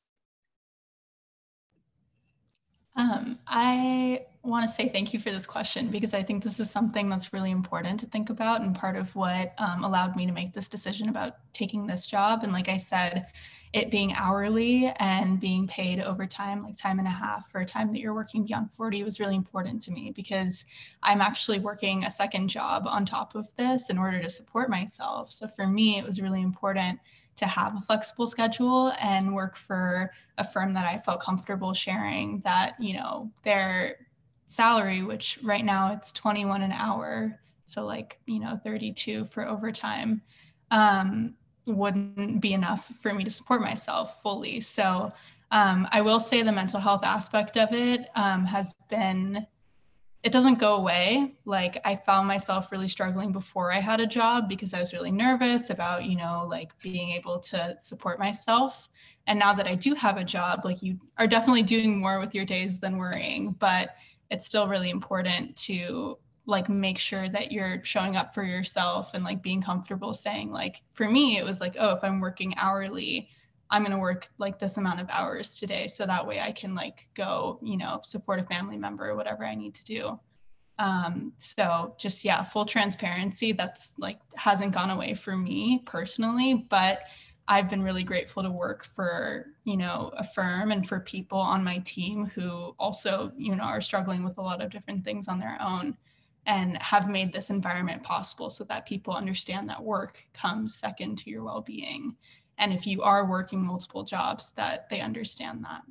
Um, I want to say thank you for this question, because I think this is something that's really important to think about, and part of what um, allowed me to make this decision about taking this job. And like I said, it being hourly and being paid overtime, like time and a half for a time that you're working beyond forty, was really important to me, because I'm actually working a second job on top of this in order to support myself. So for me, it was really important to have a flexible schedule and work for a firm that I felt comfortable sharing that, you know, their salary, which right now it's twenty-one an hour, so like, you know, thirty-two for overtime, um, wouldn't be enough for me to support myself fully. So um, I will say the mental health aspect of it um, has been, it doesn't go away. Like, I found myself really struggling before I had a job, because I was really nervous about, you know, like being able to support myself. And now that I do have a job, like, you are definitely doing more with your days than worrying, but it's still really important to like make sure that you're showing up for yourself and like being comfortable saying, like, for me, it was like, oh, if I'm working hourly, I'm going to work like this amount of hours today. So that way I can like go, you know, support a family member or whatever I need to do. Um, so just, yeah, full transparency, that's like, hasn't gone away for me personally, but I've been really grateful to work for, you know, a firm and for people on my team who also, you know, are struggling with a lot of different things on their own, and have made this environment possible so that people understand that work comes second to your well-being. And if you are working multiple jobs, that they understand that.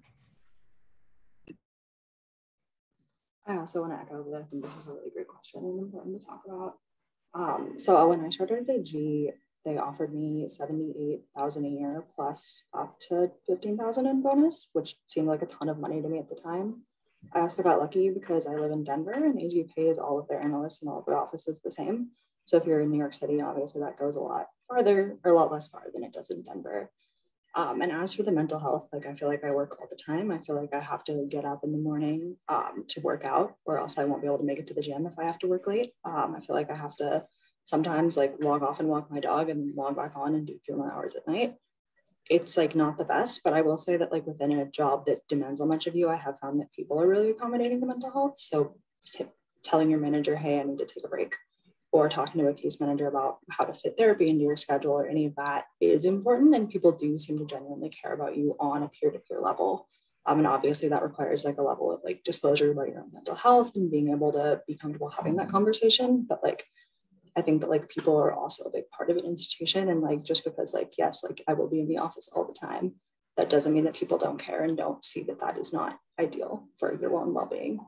I also want to echo that I think this is a really great question and important to talk about. Um, so when I started at G, they offered me seventy-eight thousand dollars a year plus up to fifteen thousand dollars in bonus, which seemed like a ton of money to me at the time. I also got lucky because I live in Denver, and A G pays all of their analysts and all of their offices the same. So if you're in New York City, obviously that goes a lot farther, or a lot less far than it does in Denver. Um, and as for the mental health, like, I feel like I work all the time. I feel like I have to get up in the morning um, to work out, or else I won't be able to make it to the gym if I have to work late. Um, I feel like I have to sometimes like log off and walk my dog and log back on and do a few more hours at night. It's like not the best, but I will say that like within a job that demands so much of you, I have found that people are really accommodating the mental health. So telling your manager, hey, I need to take a break, or talking to a case manager about how to fit therapy into your schedule or any of that is important. And people do seem to genuinely care about you on a peer-to-peer level. Um, and obviously that requires like a level of like disclosure about your own mental health and being able to be comfortable having that conversation. But like, I think that like people are also a big part of an institution. And like, just because like, yes, like I will be in the office all the time, that doesn't mean that people don't care and don't see that that is not ideal for your own well-being.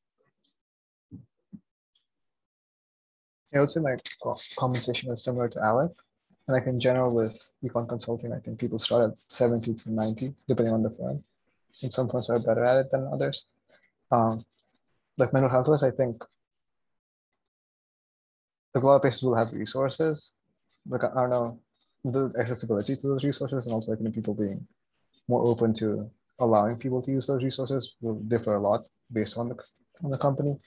I would say my compensation is similar to Alec. And like in general with econ consulting, I think people start at seventy to ninety, depending on the firm. And some firms are better at it than others. Um, like mental health wise, I think like a lot of places will have resources. Like I don't know, the accessibility to those resources and also like you know, people being more open to allowing people to use those resources will differ a lot based on the on the company.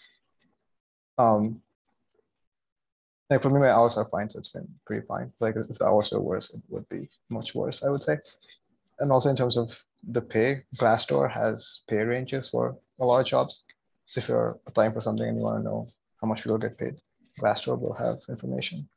Um, like for me, my hours are fine, so it's been pretty fine. Like if the hours are worse, it would be much worse, I would say. And also in terms of the pay, Glassdoor has pay ranges for a lot of jobs. So if you're applying for something and you want to know how much people get paid, Glassdoor will have information.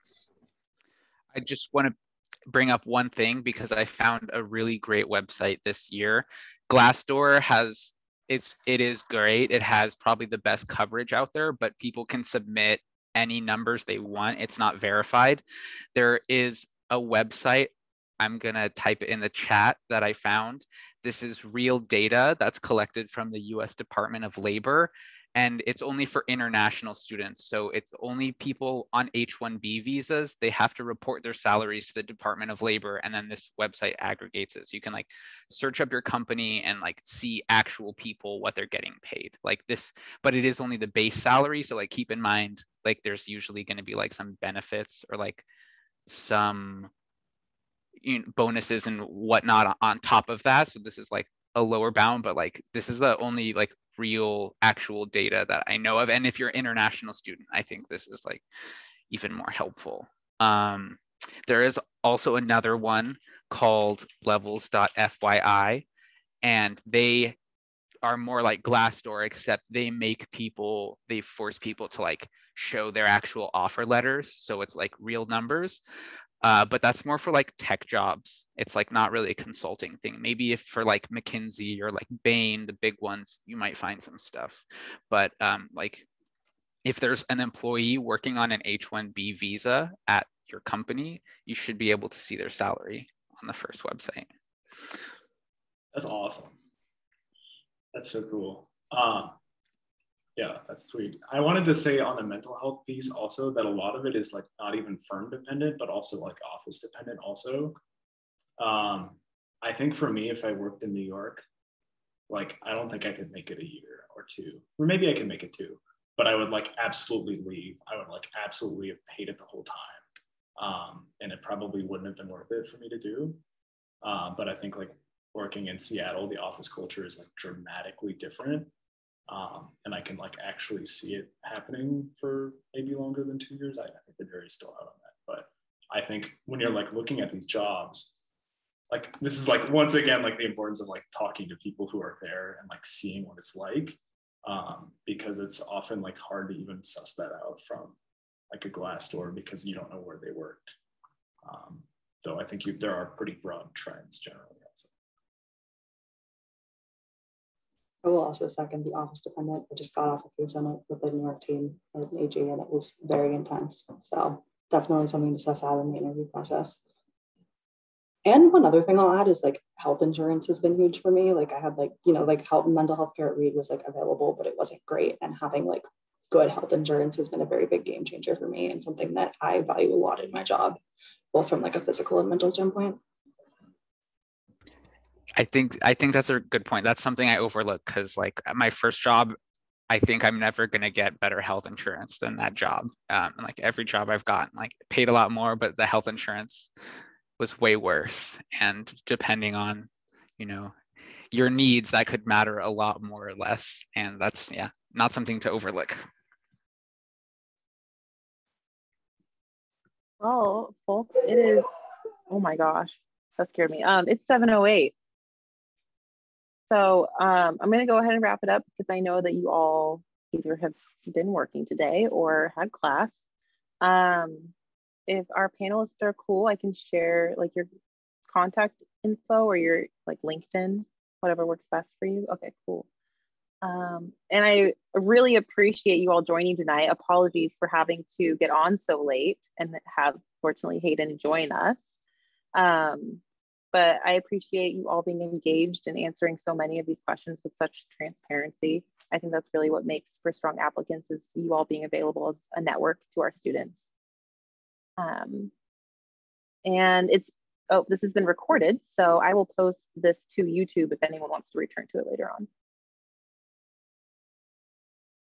I just want to bring up one thing because I found a really great website this year. Glassdoor has, it's, it is great. It has probably the best coverage out there, but people can submit any numbers they want. It's not verified. There is a website, I'm gonna type it in the chat, that I found. This is real data that's collected from the U S Department of Labor, and it's only for international students. So it's only people on H one B visas. They have to report their salaries to the Department of Labor, and then this website aggregates it. So you can like search up your company and like see actual people, what they're getting paid like this, but it is only the base salary. So like keep in mind, like there's usually gonna be like some benefits or like some you know, bonuses and whatnot on top of that. So this is like a lower bound, but like this is the only like real actual data that I know of. And if you're an international student, I think this is like even more helpful. Um, there is also another one called levels dot F Y I, and they are more like Glassdoor, except they make people, they force people to like show their actual offer letters. So it's like real numbers. Uh, but that's more for like tech jobs. It's like not really a consulting thing. Maybe if for like McKinsey or like Bain, the big ones, you might find some stuff. But um, like if there's an employee working on an H one B visa at your company, you should be able to see their salary on the first website. That's awesome. That's so cool. Um, Yeah, that's sweet. I wanted to say on the mental health piece also that a lot of it is like not even firm dependent, but also like office dependent also. Um, I think for me, if I worked in New York, like, I don't think I could make it a year or two, or maybe I can make it two, but I would like absolutely leave. I would like absolutely have paid it the whole time. Um, and it probably wouldn't have been worth it for me to do. Uh, but I think like working in Seattle, the office culture is like dramatically different. Um, and I can like actually see it happening for maybe longer than two years. I, I think the jury's still out on that. But I think when you're like looking at these jobs, like this is like, once again, like the importance of like talking to people who are there and like seeing what it's like, um, because it's often like hard to even suss that out from like a Glassdoor because you don't know where they worked. Um, though I think you, there are pretty broad trends generally. Also. I will also second the office dependent. I just got off a case on it with the New York team at A G, and it was very intense. So definitely something to suss out in the interview process. And one other thing I'll add is like health insurance has been huge for me. Like I had like, you know, like health mental health care at Reed was like available, but it wasn't great. And having like good health insurance has been a very big game changer for me and something that I value a lot in my job, both from like a physical and mental standpoint. I think I think that's a good point. That's something I overlook because like my first job, I think I'm never gonna get better health insurance than that job. Um, and like every job I've gotten, like paid a lot more, but the health insurance was way worse. And depending on, you know, your needs, that could matter a lot more or less. And that's, yeah, not something to overlook. Well, folks, it is, oh my gosh, that scared me. Um, it's seven oh eight. So um, I'm gonna go ahead and wrap it up because I know that you all either have been working today or had class. Um, if our panelists are cool, I can share like your contact info or your like LinkedIn, whatever works best for you. Okay, cool. Um, and I really appreciate you all joining tonight. Apologies for having to get on so late and have, fortunately, Hayden join us. Um, but I appreciate you all being engaged and answering so many of these questions with such transparency. I think that's really what makes for strong applicants, is you all being available as a network to our students. Um, and it's, oh, this has been recorded, so I will post this to YouTube if anyone wants to return to it later on.